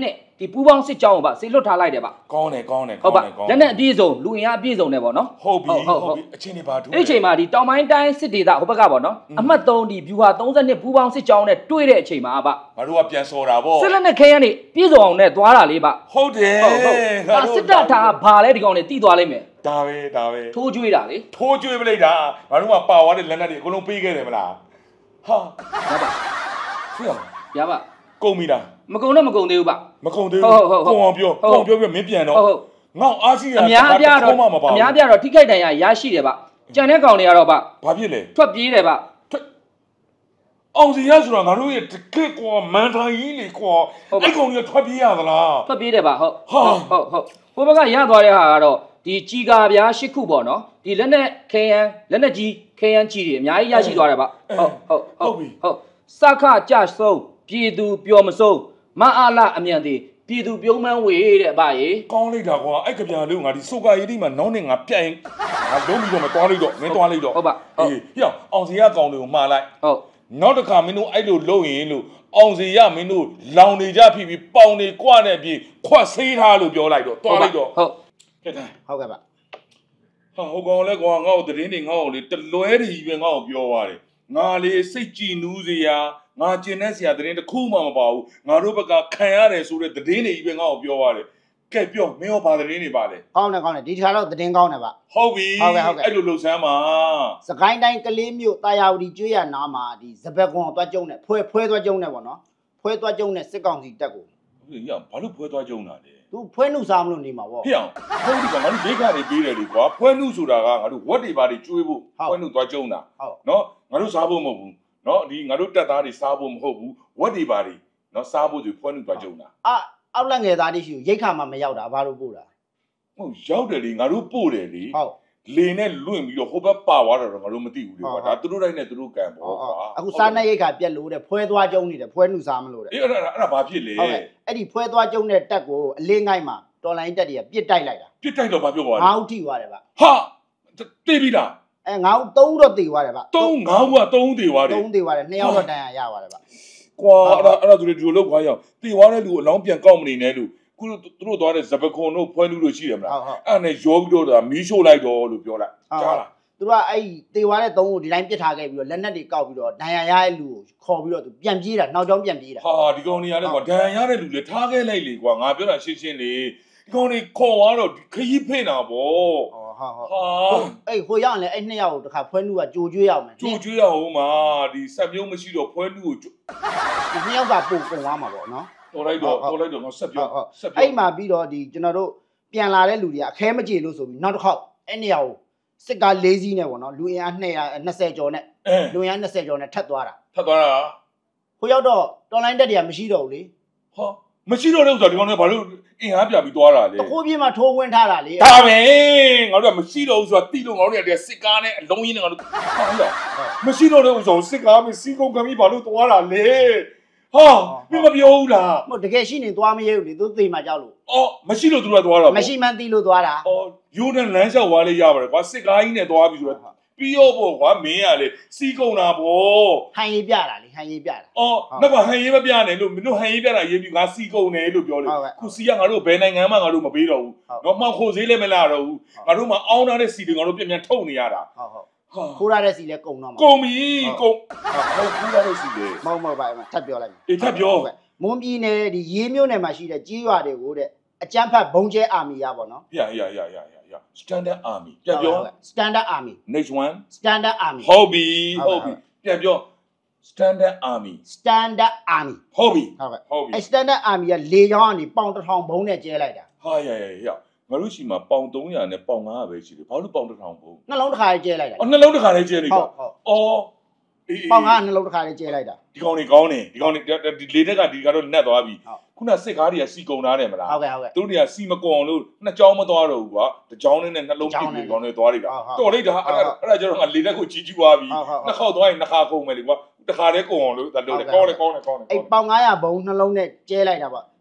ဒီပူပေါင်းစစ်ကြောင်းကိုပါစေလွတ်ထားလိုက်တယ်ဗျ
ကောင်းတယ်ကောင်းတယ်
ဟုတ်ပါလက်နဲ့အပြည့်စုံလူအင်အားအပြည့်စုံတယ်ပေါ့နော်
ဟုတ်ပြီဟုတ်ပြီအချင်းတွေပါထူး
အဲ့ဒီအချိန်မှာဒီတောင်ပိုင်းတိုင်းစစ်ဒေသဟိုဘက်ကပေါ့နော်အမှတ်သုံးဒီ view ဟာသုံးစနစ်ပူပေါင်းစစ်ကြောင်းနဲ့တွေ့တဲ့အချိန်မှာဗျ
ငါတို့ကပြန်စော်တာပေါ့
စစ်လက်နဲ့ခဲရန်နေပြည့်စုံအောင်နဲ့သွားတာလေးဗျ
ဟုတ်တယ်
ဟုတ်ဟုတ်ငါတို့စစ်တပ်ထားဘာလဲဒီကောင်တွေတီးသွားလိမ့်မယ်
ဒါပဲဒါပဲ
ထိုးကျွေးတာလေ
ထိုးကျွေးပလိုက်တာငါတို့ကပါသွားတဲ့လက်နက်တွေအကုန်လုံးပေးခဲ့တယ်မလားဟာ
ရပါ
ဖေးအောင်
ရပါ
ကုန်ပြီလား
မကုန်တော့မကုန်သေးဘူးဗျ
မကုန်သေးဘူးကုန်အောင်ပြောကုန်အောင်ပြောပြမင်းပြန်တော့
ဟုတ်
ငေါ့အားရှိရ
အများပြတော့အများပြတော့ထိခိုက်တန်ရရရှိတယ်ဗျကြံတဲ့ကောင်တွေကတော့ဗျ
ဘာဖြစ်လဲ
ထွက်ပြေးတယ်ဗျ
အောင်စီရဆိုတာငါတို့ရဲ့တကယ့်ကွာမန်ထိုင်ကြီးလေကွာအဲ့ကောင်တွေကထွက်ပြေးရသလား
ထွက်ပြေးတယ်ဗျဟုတ်ဟုတ်ဟုတ်ဟုတ်ဘိုးဘကရသွားတဲ့ဟာကတော့ဒီကြီးကာပြားရှစ်ခုပေါ့နော်ဒီလက်နဲ့ခဲယမ်းလက်နဲ့ကြီးခဲယမ်းကြီးတွေအများကြီးရရှိသွားတယ်ဗျဟုတ်ဟုတ်ဟုတ်ပြီဟုတ်စခကြဆုံးပြည်သူပျော်မဆုံးမအားလာအမြန်သေးပြည်သူပြုံးမန်းဝေတဲ့အဘရေ
ကောင်းလိုက်တာကွာအဲ့ကပြားလေးငါဒီစုကာရီတိမှာနောင်းနေငါပြတ်ရင်ငါလုံးပြီးတော့မသွားလိုက်တော့မင်းသွားလိုက်တော့
ဟုတ်ပါ
အေးဟိအောင်အောင်စီရကောင်တွေကိုမှားလိုက်
ဟုတ်
နောက်တစ်ခါမင်းတို့အဲ့လိုလုပ်ရင်လို့အောင်စီရမင်းတို့လောင်နေကြဖြစ်ပြီးပေါင်နေကွနဲ့ပြီးခွတ်ဆေးထားလို့ပြောလိုက်တော့သွားလိုက်တော့
ဟုတ်
ကဲ့
ဟုတ်ကဲ့ပါ
ဟာဟိုကောင်လဲကွာငါ့ကိုသတင်းတွေငါ့ကိုလေတလွဲတည်းပဲငါ့ကိုပြောသွားတယ်ငါလေစိတ်ကြည်နူးစရာငါကျင်တဲ့ဆရာသတင်းတစ်ခုမှမပါဘူးငါတို့ဘက်ကခံရတယ်ဆိုတဲ့သတင်းတွေကြီးပဲငါ့ကိုပြောသွားတယ်ကဲပြောမင်းရောဘာသတင်းတွေပါလဲ
ကောင်းတယ်ကောင်းတယ်ဒီခါတော့သတင်းကောင်းတယ်ဗျ
ဟုတ်ပြီအဲ့လိုလှုပ်ဆန်းပါ
စကိုင်းတိုင်းကလေးမြို့တာယာဝတီကျွေးရနားမှာဒီစပက်ကွန်သွားကျုံနဲ့ဖွဲဖွဲသွားကျုံနဲ့ပေါ့နော်ဖွဲသွားကျုံနဲ့စစ်ကောင်စီတက်ကို
ဟုတ်ရဘာလို့ဖွဲသွားကျုံတာလဲ
သူဖွဲနှုတ်စားမလို့နေမှာပေါ့
ဖြစ်အောင်ဟုတ်ဒီကငါတို့ဒိတ်ခါတွေပေးတယ်လေကွာဖွဲနှုတ်ဆိုတာကငါတို့ဝက်တွေပါတွေကျွေးဖို့ဖွဲနှုတ်သွားကျုံတာနော်ငါတို့စားဖို့မဟုတ်ဘူးနော်ဒီငါတို့တက်သားတွေစားဖို့မဟုတ်ဘူးဝက်တွေပါတွေနော်စားဖို့ဆိုဖွဲနှုတ်သွားကျုံတာ
အာအောက်လက်ငယ်သားတွေရှိကိုရိတ်ခါမှမရောက်တာဘာလို့ပို့တာ
ဟုတ်ရောက်တယ်လေငါတို့ပို့တယ်လေ
ဟုတ်
လေနဲ့လွင့်ပြီးတော့ဟိုဘက်ပါသွားတော့ငါတို့မသိဘူးလေကွာဒါသူတို့တိုင်းနဲ့သူတို့ကံပေါ့ကွာ
အခုစားနေရိတ်ခါပြက်လို့တဲ့ဖွဲသွားကျုံနေတယ်ဖွဲနှုတ်စားမလို့တဲ့
အေးအဲ့ဒါအဲ့ဒါဘာဖြစ်လဲ
ဟုတ်ကဲ့အဲ့ဒီဖွဲသွားကျုံတဲ့တက်ကိုအလေးငိုက်မှာတော်လိုင်းတက်တွေကပြစ်တိုက်လိုက်တာ
ပြစ်တိုက်တော့ဘာပြောသွားလဲ
ငါးဦးထိသွားတယ်ဗျ
ဟာတေးပြီလား
အဲငါးဦးသုံးဦးတော့တေသွားတယ်ဗျ
သုံးငါးဦးကသုံးဦးတေသွားတယ်
သုံးတေသွားတယ်နှစ်ယောက်တော့တန်ရရပါတယ်ဗျ
ကွာအဲ့ဒါအဲ့ဒါသူတို့ဒီလိုလောက်ခွာရအောင်တေသွားတဲ့လူအလောင်းပြန်ကောက်မနေနဲ့လူခုသူတို့သွားတဲ့ဇပခွန်တို့ဖွဲလူတို့ရှိတယ်မလားအဲ့နဲ့ရောပြီးတော့မီးရှို့လိုက်တော့လို့ပြောလိုက်ကြားလား
သူတို့ကအဲ့တေသွားတဲ့သုံးဦးဒီတိုင်းပစ်ထားခဲ့ပြီးတော့လက်နက်တွေကောက်ပြီးတော့ဒဏ်ရာရတဲ့လူကိုခေါ်ပြီးတော့သူပြန်ပြေးတာနောက်ကျောင်းပြန်ပြေးတာ
ဟာဒီကောင်နေရတယ်ကွာဒဏ်ရာရတဲ့လူတွေထားခဲ့လိုက်လေကွာငါပြောတာရှင်းရှင်းလေးဒီကောင်တွေခေါ်သွားတော့ခရီးဖိနေတာပေါ့
ဟာဟာဟာအဲ့ဟိုရောက်ရင်လည်းအဲ့နှစ်ယောက်တခါဖွဲနှုကကြိုကျွေးရအောင်မယ်
ကြိုကျွေးရအောင်မှာဒီဆက်မျိုးမရှိတော့ဖွဲနှုကို
ဒီနှစ်ယောက်ကပုံပုံသွားမှာပေါ့နော်
တော်လိုက်တော့တော်လိုက်တော့ငါဆက်ပြော
ဆက်ပြောအဲ့မှာပြီးတော့ဒီကျွန်တော်တို့ပြန်လာတဲ့လူတွေကအခဲမကြေလို့ဆိုပြီးနောက်တစ်ခေါက်အဲ့နေရာကိုစစ်ကား၄စီးနဲ့ပေါ့နော်လူအင်အား၂၂၀ကျော်နဲ့လူအင်အား၂၀ကျော်နဲ့ထပ်သွားတာ
ထပ်သွားတာ
ဟိုရောက်တော့တော်လိုင်းတက်တွေကမရှိတော့ဘူးလေ
ဟောမရှိတော့တဲ့ဥစ္စာဒီကောင်တွေကဘာလို့အင်အားပြပြီးသွားတာလဲ
တခိုးပြေးမှာထိုးဝင်ထားတာလေ
ဒါပဲငါတို့ကမရှိတော့ဘူးဆိုတာတိလို့ငါတို့တွေကစစ်ကားနဲ့အလုံးရင်းနဲ့ငါတို့ဟုတ်လားမရှိတော့တဲ့ဥစ္စာကိုစစ်ကားပြီးစီးကုန်ခံပြီးဘာလို့သွားတာလဲဟာမင်းမပြောဘူးလား
မဟုတ်တကယ်ရှိနေသွားမရဲဘူးလေသူသိမှကြောက်လို့
အော်မရှိလို့သူတို့ကသွားတာ
မရှိမှန်းသိလို့သွားတာ
အော်ယူနဲ့လမ်းလျှောက်သွားလေးရပါတယ်ကွာစစ်ကားကြီးနဲ့သွားပြီးဆိုတော့ပြီးရောပေါ့ကွာမင်းကလေစီးကုန်တာပေါ့
ဟန်ရေးပြတာလေဟန်ရေးပြတာ
အော်နောက်ကဟန်ရေးမပြနဲ့လို့မင်းတို့ဟန်ရေးပြတာရေးပြီးငါစီးကုန်တယ်လို့ပြောလေခုစီးကငါတို့ဘယ်နိုင်ငံမှငါတို့မပေးတော့ဘူးတော့မှောက်ခိုဈေးလည်းမလာတော့ဘူးငါတို့မှအောင်းထားတဲ့စီတွေငါတို့ပြန်ပြန်ထုတ်နေရတာ
ဟုတ်ဟုတ်ခိုးရတဲ့စီလဲကုန်တော့မှာ
ကုန်ပြီကုန်ဟုတ်ခိုးရတဲ့စီလေ
မဟုတ်မဟုတ်ပါဘူးထပ်ပြောလိုက်မယ်
အေးထပ်ပြော
မွန်ပြည်နယ်ဒီရေးမြို့နယ်မှာရှိတဲ့ကြီးရွာတွေကိုတဲ့အကြမ်းဖက်ဘုံကျဲအာမီရပါတော့
ရရရရရရ standard army ပြန်ပြော
standard army
next one
standard army
ဟုတ်ပြီဟုတ်ပြီပြန်ပြော standard army
standard army
ဟုတ်ပြီ
ဟုတ်ပြီအဲ standard army ကလေချောင်းကနေပေါင်တစ်ထောင်ဘုံနဲ့ကျဲလိုက်တာ
ဟာရရရငါတို့ရှိမှာပေါင်သုံးရာနဲ့ပေါင်ငါးရာပဲရှိတယ်ဘာလို့ပေါင်တစ်ထောင်ဘုံ
နှလုံးတစ်ခါလေးကျဲလိုက်တာ
အော်နှလုံးတစ်ခါလေးကျဲလိုက်တာအော်
ပေါင်ငါးနှလုံးတစ်ခါလေးကျဲလိုက်တာ
ဒီကောင်တွေကောင်းတယ်ဒီကောင်တွေဒီလေတက်ကဒီကတော့နက်သွားပြီခုနစစ်ကားတွေကစီကုံထားတယ်မလား
ဟုတ်ကဲ့ဟုတ်ကဲ့
သူတို့တွေကစီမကုံအောင်လို့နှစ်ကြောင်းမသွားတော့ဘူးကွာတစ်ကြောင်းနဲ့နှလုံးပြည့်ပြီးကောင်တွေသွားလိုက်တာတော်လိုက်တာအဲ့ဒါအဲ့ဒါကျတော့ငါလေတက်ကိုကြီးကြီးသွားပြီနှစ်ခေါက်သွားရင်နှစ်ခါကုန်မယ်လေကွာတစ်ခါတည်းကုံအောင်လို့ဒါလို့ကောင်းတယ်ကောင်းတယ်ကောင်းတယ်
အဲ့ပေါင်ငါးရာဘုံနှလုံးနဲ့ကျဲလိုက်တာပေါ့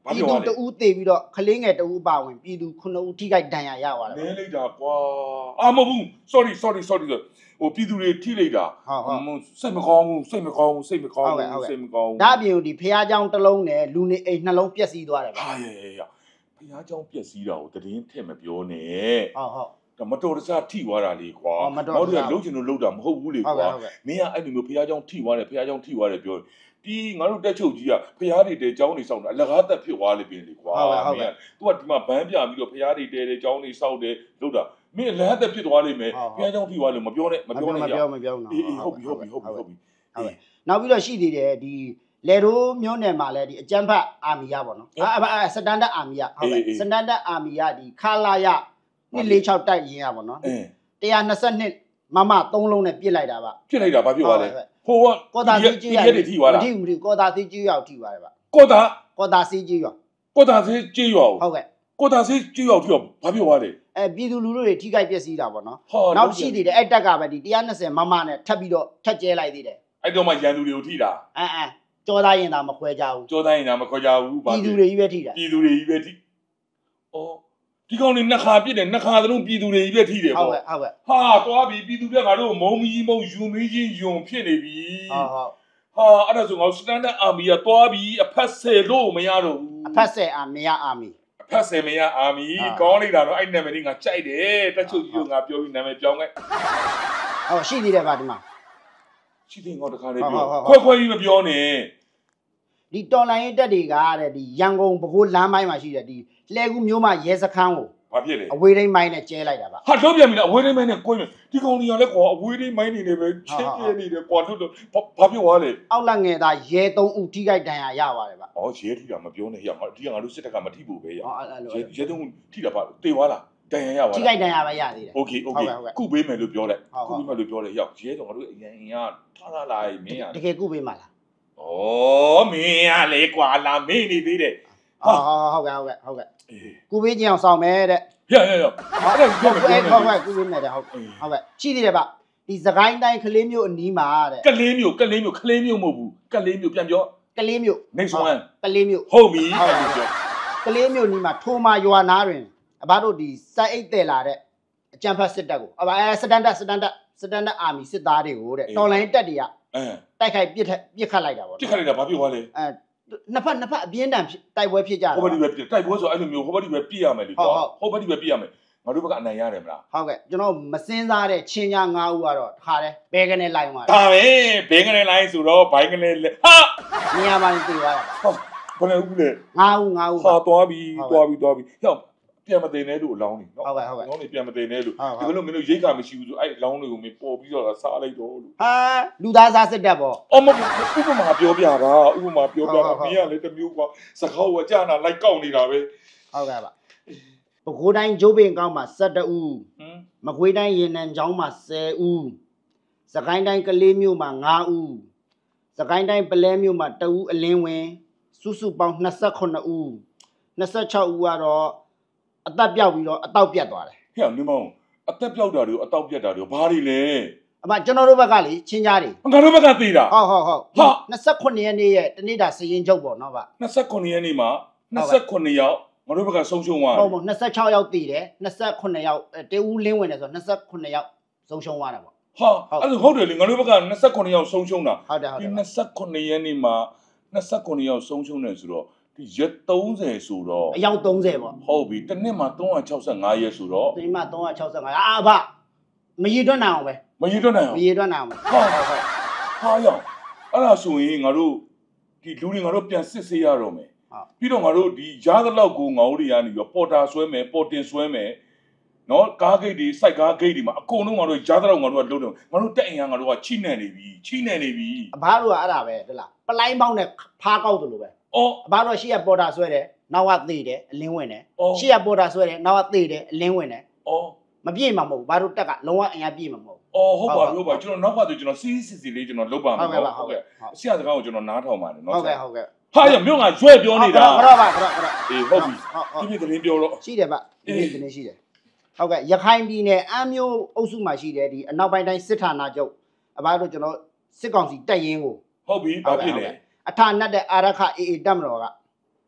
ပြည်သူတဦးတည်ပြီးတော့ခလင်းငယ်တဦးပါဝင်ပြည်သူခုနှစ်ဦးထိခိုက်ဒဏ်ရာရသွားတယ်
နည်းလိုက်တာကွာအာမဟုတ်ဘူး sorry sorry sorry ဟိုပြည်သူတွေထိလိုက်တာဟုတ်စိတ်မကောင်းဘူးစိတ်မကောင်းဘူးစိတ်မကောင်းဘူးစိတ်မကောင်းဘူး
ဒါအပြင်ဒီဖះเจ้าတစ်လုံးနဲ့လူနေအိမ်နှလုံးပျက်စီးသွားတယ်ဗျာ
ဟာရဲ့ရဲ့ဖះเจ้าပျက်စီးတာကိုတည်င်းထည့်မပြောနဲ့
ဟုတ်ဟုတ်
ဒါမတော်တဆထိသွားတာလေကွာနောက်တော့လုံးချင်လို့လုံးတာမဟုတ်ဘူးလေကွာမင်းကအဲ့လိုမျိုးဖះเจ้าထိသွားတယ်ဖះเจ้าထိသွားတယ်ပြောဒီငါတို့တက်ချုပ်ကြီးကဖះတွေတဲကျောင်းနေစောင့်တာအလကားတက်ဖြစ်သွားလေပြင်လေကွာမင်းက तू ကဒီမှာဘန်းပြပြီးတော့ဖះတွေတဲတဲကျောင်းနေစောင့်တယ်လို့တာမင်းလက်သက်ဖြစ်သွားလိမ့်မယ်ဖះเจ้าထိသွားလို့မပြောနဲ့မပြောနဲ့
မပြောမပြောနော်
အေးဟုတ်ပြီဟုတ်ပြီဟုတ်ပြီဟုတ်ပြီ
ဟုတ်ပြီနောက်ပြီးတော့ရှိသေးတယ်ဒီလေရိုးမျိုးနယ်မှာလည်းဒီအကြမ်းဖက်အာမီရပါတော့အာစတန်ဒတ်အာမီရဟုတ်ကဲ့စတန်ဒတ်အာမီရဒီခလာရနှစ်လေး၆တိုက်ရင်းရပါတော့၁၂၂မမသုံးလုံးနဲ့ပြစ်လိုက်တာပါ
ပြစ်လိုက်တာဘာဖြစ်သွားလဲဟိုက
ကောတာစီကြီးရထိသွားလားမထိဘူးမထိကောတာစီကြီးရောက်ထိသွားတယ်ဗျ
ကောတာ
ကောတာစီကြီးရောက်
ကောတာစီကြီးရောက်
ဟုတ်ကဲ့
ကောတာစီကြီးရောက်ထိတော့ဘာဖြစ်သွားလဲ
အဲပြည်သူလူထုတွေထိခိုက်ပျက်စီးတာပေါ့နော်နောက်ရှိသေးတယ်အဲ့တက်ကပဲဒီ၁၂၀မမနဲ့ထပ်ပြီးတော့ထပ်ကျဲလိုက်သေးတယ်
အဲ့တော့မှရန်သူတွေကိုထိတာ
အဲအဲကြောသားရင်သာမခွဲကြဘူး
ကြောသားရင်သာမခွဲကြဘူး
ပြည်သူတွေကြီးပဲထိတာ
ပြည်သူတွေကြီးပဲထိဩဒီကောင်နေနှစ်ခါပြစ်တယ်နှစ်ခါသလုံးပြည်သူတွေကြီးပဲထိတယ်
ပေါ့ဟုတ်ကဲ့ဟုတ်ကဲ့
ဟာသွားပြီပြည်သူတွေကငါတို့မုံမီမုံယူမီချင်းယုံဖြစ်နေပြီ
ဟုတ်ဟုတ်
ဟာအဲ့ဒါဆိုငါစတန်ဒတ်အာမီကသွားပြီအဖက်ဆယ်လို့မရတော့ဘူး
အဖက်ဆယ်အာမီရအာမီ
အဖက်ဆယ်မရအာမီကောင်းလိုက်တာတော့အဲ့နာမည်ကြီးငါကြိုက်တယ်တက်ချုပ်ကြီးကငါပြောပြီးနာမည်ပြောင်းခဲ့
ဟုတ်ရှိသေးတယ်ဗျဒီမှာ
ရှိသေးငါတခါလေးပြောခွဲခွဲကြီးမပြောနဲ့
ဒီတော်လိုင်းတက်တွေကတဲ့ဒီရန်ကုန်ဘကိုးလမ်းပိုင်းမှာရှိတယ်ဒီလှဲကူးမျိုးမှာရဲစခန်းကို
ဘာဖြစ်လဲ
အဝေးတိုင်းမိုင်းနဲ့ကျဲလိုက်တာပါ
ဟာတော့ပြန်ပြီလားအဝေးတိုင်းမိုင်းနဲ့ကိုင်းမယ်ဒီကောင်ကြီးကလည်းကွာအဝေးတိုင်းမိုင်းနေနေပဲချင်းပြနေတယ်ကွာတို့ဘာဖြစ်သွားလဲ
အောက်လက်ငယ်သားရဲသုံးဦးထိခိုက်ဒဏ်ရာရပါတယ်ဗျ
ဩရဲထိတာမပြောနဲ့ရငါဒီကငါတို့စစ်တပ်ကမထိဘူးပဲရရဲသုံးဦးထိတာပါတေသွားလားဒဏ်ရာရပါလား
ထိခိုက်ဒဏ်ရာပဲရသေးတယ်
โอเคโอเคကုပေးမယ်လို့ပြောလိုက်ကုပေးမယ်လို့ပြောလိုက်ရောက်ရဲတော့ငါတို့အရင်အရင်ကထားထားလာမင်းရ
တကယ်ကုပေးမှာလား
ဩမင်းရလေကွာလာမင်းနေသေးတယ်
ဟာဟုတ်ကဲ့ဟုတ်ကဲ့ဟုတ်ကဲ့ကုပေးခြင်းအောင်ဆောင်မယ်တဲ့
ရရရအဲ့ဒါပြောမယ်
ပြောမယ်ဟုတ်ကဲ့ကုပေးမယ်တဲ့ဟုတ်ဟုတ်ကဲ့ရှိသေးတယ်ဗျဒီစကိုင်းတိုင်းကလေးမျိုးအနီးမှာတဲ့
ကလေးမျိုးကလေးမျိုးကလေးမျိုးမဟုတ်ဘူးကလေးမျိုးပြန်ပြော
ကလေးမျိုး
next one
ကလေးမျိုး
ဟုတ်ပြီအဲ့ဒါပြော
ကလေးမျိုးနီးမှာထိုမာရွာနာတွင်အဘတို့ဒီစိုက်အိတ်တယ်လာတဲ့အကြံဖတ်စစ်တပ်ကိုအဘအဲစတန်ဒတ်စတန်ဒတ်စတန်ဒတ်အာမီစစ်သားတွေကိုတဲ့တော်လိုင်းတက်တွေက
အဲ
တိုက်ခိုက်ပြစ်ပြစ်ခတ်လိုက်တာပေါ့
ပြစ်ခတ်လိုက်တာဘာဖြစ်သွားလဲ
အဲနှစ်ဖက်နှစ်ဖက်အပြင်းထန်တိုက်ပွဲဖြစ်ကြတယ်
ဟိုဘက်ဒီပဲတိုက်ပွဲဆိုအဲ့လိုမျိုးဟိုဘက်ဒီပဲပြစ်ရမယ်လေကွာဟိုဘက်ဒီပဲပြစ်ရမယ်ငါတို့ဘက်ကအနိုင်ရတယ်မလား
ဟုတ်ကဲ့ကျွန်တော်မစင်းစားတဲ့ချင်းညာ၅ဦးကတော့တခါတည်းဘဲကနေလိုက်သွား
တာဒါပဲဘဲကနေလိုက်ဆိုတော့ဘိုင်းကနေဟာ
နေရာမှာတည်သွားတာ
ဟုတ်ဘယ်နဲ့ဦးလဲ
၅ဦး၅ဦး
ဟာသွားပြီသွားပြီသွားပြီဟေ့ပြန်မသိနေလို့အလောင်းနေ
နော်ဟုတ်ကဲ့ဟုတ်ကဲ့
လောင်းနေပြန်မသိနေလို့ဒီလိုမင်းတို့ရိတ်ခါမရှိဘူးဆိုအဲ့လောင်းတွေကိုမင်းပေါ်ပြီးတော့စားလိုက်တော့လို့
ဟာလူသားစားစစ်တပ်ပေါ့
အော်မဥပမာပြောပြတာဥပမာပြောပြတာမင်းကလည်းတမျိုးကွာစကားကကြာနာလိုက်ကောက်နေတာပဲ
ဟုတ်ကဲ့ပါပဲခူးတိုင်းကျိုးပင်ကောင်းမှာ၁၁ဦးမကွေးတိုင်းရေနံချောင်းမှာ၁၀ဦးစကိုင်းတိုင်းကလေးမြို့မှာ၅ဦးစကိုင်းတိုင်းပလဲမြို့မှာတဦးအလင်းဝင်စုစုပေါင်း၂၈ဦး၂၆ဦးကတော့အသက်ပြောက်ပြီးတော့အတောက်ပြတ်သွားတယ်
ဟဲ့နင်မောင်အသက်ပြောက်တာတွေအတောက်ပြတ်တာတွေဘာတွေလဲ
အမကျွန်တော်တို့ဘက်ကလေချင်းကြားတွေ
ငါတို့ဘက်ကသေးတာ
ဟုတ်ဟုတ်ဟုတ်ဟာ၂၈ရက်နေ့ရဲ့တနေ့တာစရင်ချုပ်ပေါ့နော်ဗျ
၂၈ရက်နေ့မှာ၂၈ယောက်ငါတို့ဘက်ကဆုံးရှုံးသွား
တယ်ဟုတ်ဟုတ်၂၆ယောက်တည်တယ်၂၈ယောက်တေဦးလင်းဝင်တယ်ဆိုတော့၂၈ယောက်ဆုံးရှုံးသွားတာပေါ့
ဟာအဲ့ဒါဟုတ်တယ်လေငါတို့ဘက်က၂၈ယောက်ဆုံးရှုံးတာ
ဟုတ်တယ်ဟုတ်တယ်
ဒီ၂၈ရက်နေ့မှာ၂၈ယောက်ဆုံးရှုံးတယ်ဆိုတော့ဒီရက်၃၀ဆိုတော့
အယောက်၃၀ပေါ့
ဟုတ်ပြီတစ်နှစ်မှာ၃၆၅ရက်ဆိုတော့
ဒီမှာ၃၆၅အာဗမရည်တွက်နိုင်အောင်ပဲ
မရည်တွက်နိုင်အောင်
မရည်တွက်နိုင်အောင်
ဟုတ်ဟုတ်ဟုတ်ဟာရောအဲ့ဒါဆိုရင်ငါတို့ဒီလူတွေငါတို့ပြန်စစ်ဆေးရတော့မယ်ပြီးတော့ငါတို့ဒီရားသလောက်ကိုငါတို့တွေကနေပြီးပေါ်တာဆွဲမယ်ပေါ်တင်ဆွဲမယ်နော်ကားဂိတ်တွေစိုက်ကားဂိတ်တွေမှာအကုန်လုံးငါတို့ရားသလောက်ငါတို့ကလုံးတယ်ငါတို့တက်အင်ရငါတို့ကချိနေနေပြီချိနေနေပြီ
အဘတို့ကအဲ့ဒါပဲတလားပလိုင်းပေါင်းနဲ့ဖားကောက်တယ်လို့ပဲ
အော်
အဘတို့ရှေ့ကပေါ်တာဆွဲတယ်နောက်ကသေးတယ်အလင်းဝင်တယ်ရှေ့ကပေါ်တာဆွဲတယ်နောက်ကသေးတယ်အလင်းဝင်တယ်
အော်
မပြည့်မှာမဟုတ်ဘာတို့တက်ကလုံးဝအင်အားပြည့်မှာမဟုတ်
အော်ဟုတ်ပါဟုတ်ပါကျွန်တော်နောက်ပါဆိုကျွန်တော်စီးစီစီလေးကျွန်တော်လုပ်ပါမယ်
ဟုတ်ကဲ့ဟုတ်ကဲ့
အဆရာစကားကိုကျွန်တော်နားထောင်ပါတယ်နော်
ဟုတ်ကဲ့ဟုတ်ကဲ့
ဟာရမြို့ကရွဲ့ပြောနေတာ
ဟုတ်ပါပါဟုတ်ပါ
အေးဟုတ်ပြီဒီပြတင်းပြောတော့
ရှိတယ်ဗျဒီပြတင်းရှိတယ်ဟုတ်ကဲ့ရခိုင်ပြည်နယ်အမ်းမြို့အုပ်စုမှာရှိတယ်ဒီအနောက်ပိုင်းတိုင်းစစ်ဌာနချုပ်အဘတို့ကျွန်တော်စစ်ကောင်စီတက်ရင်ကို
ဟုတ်ပြီဘာဖြစ်လဲ
အထာနတ်တဲ့အာရခအေအေတက်မတော်က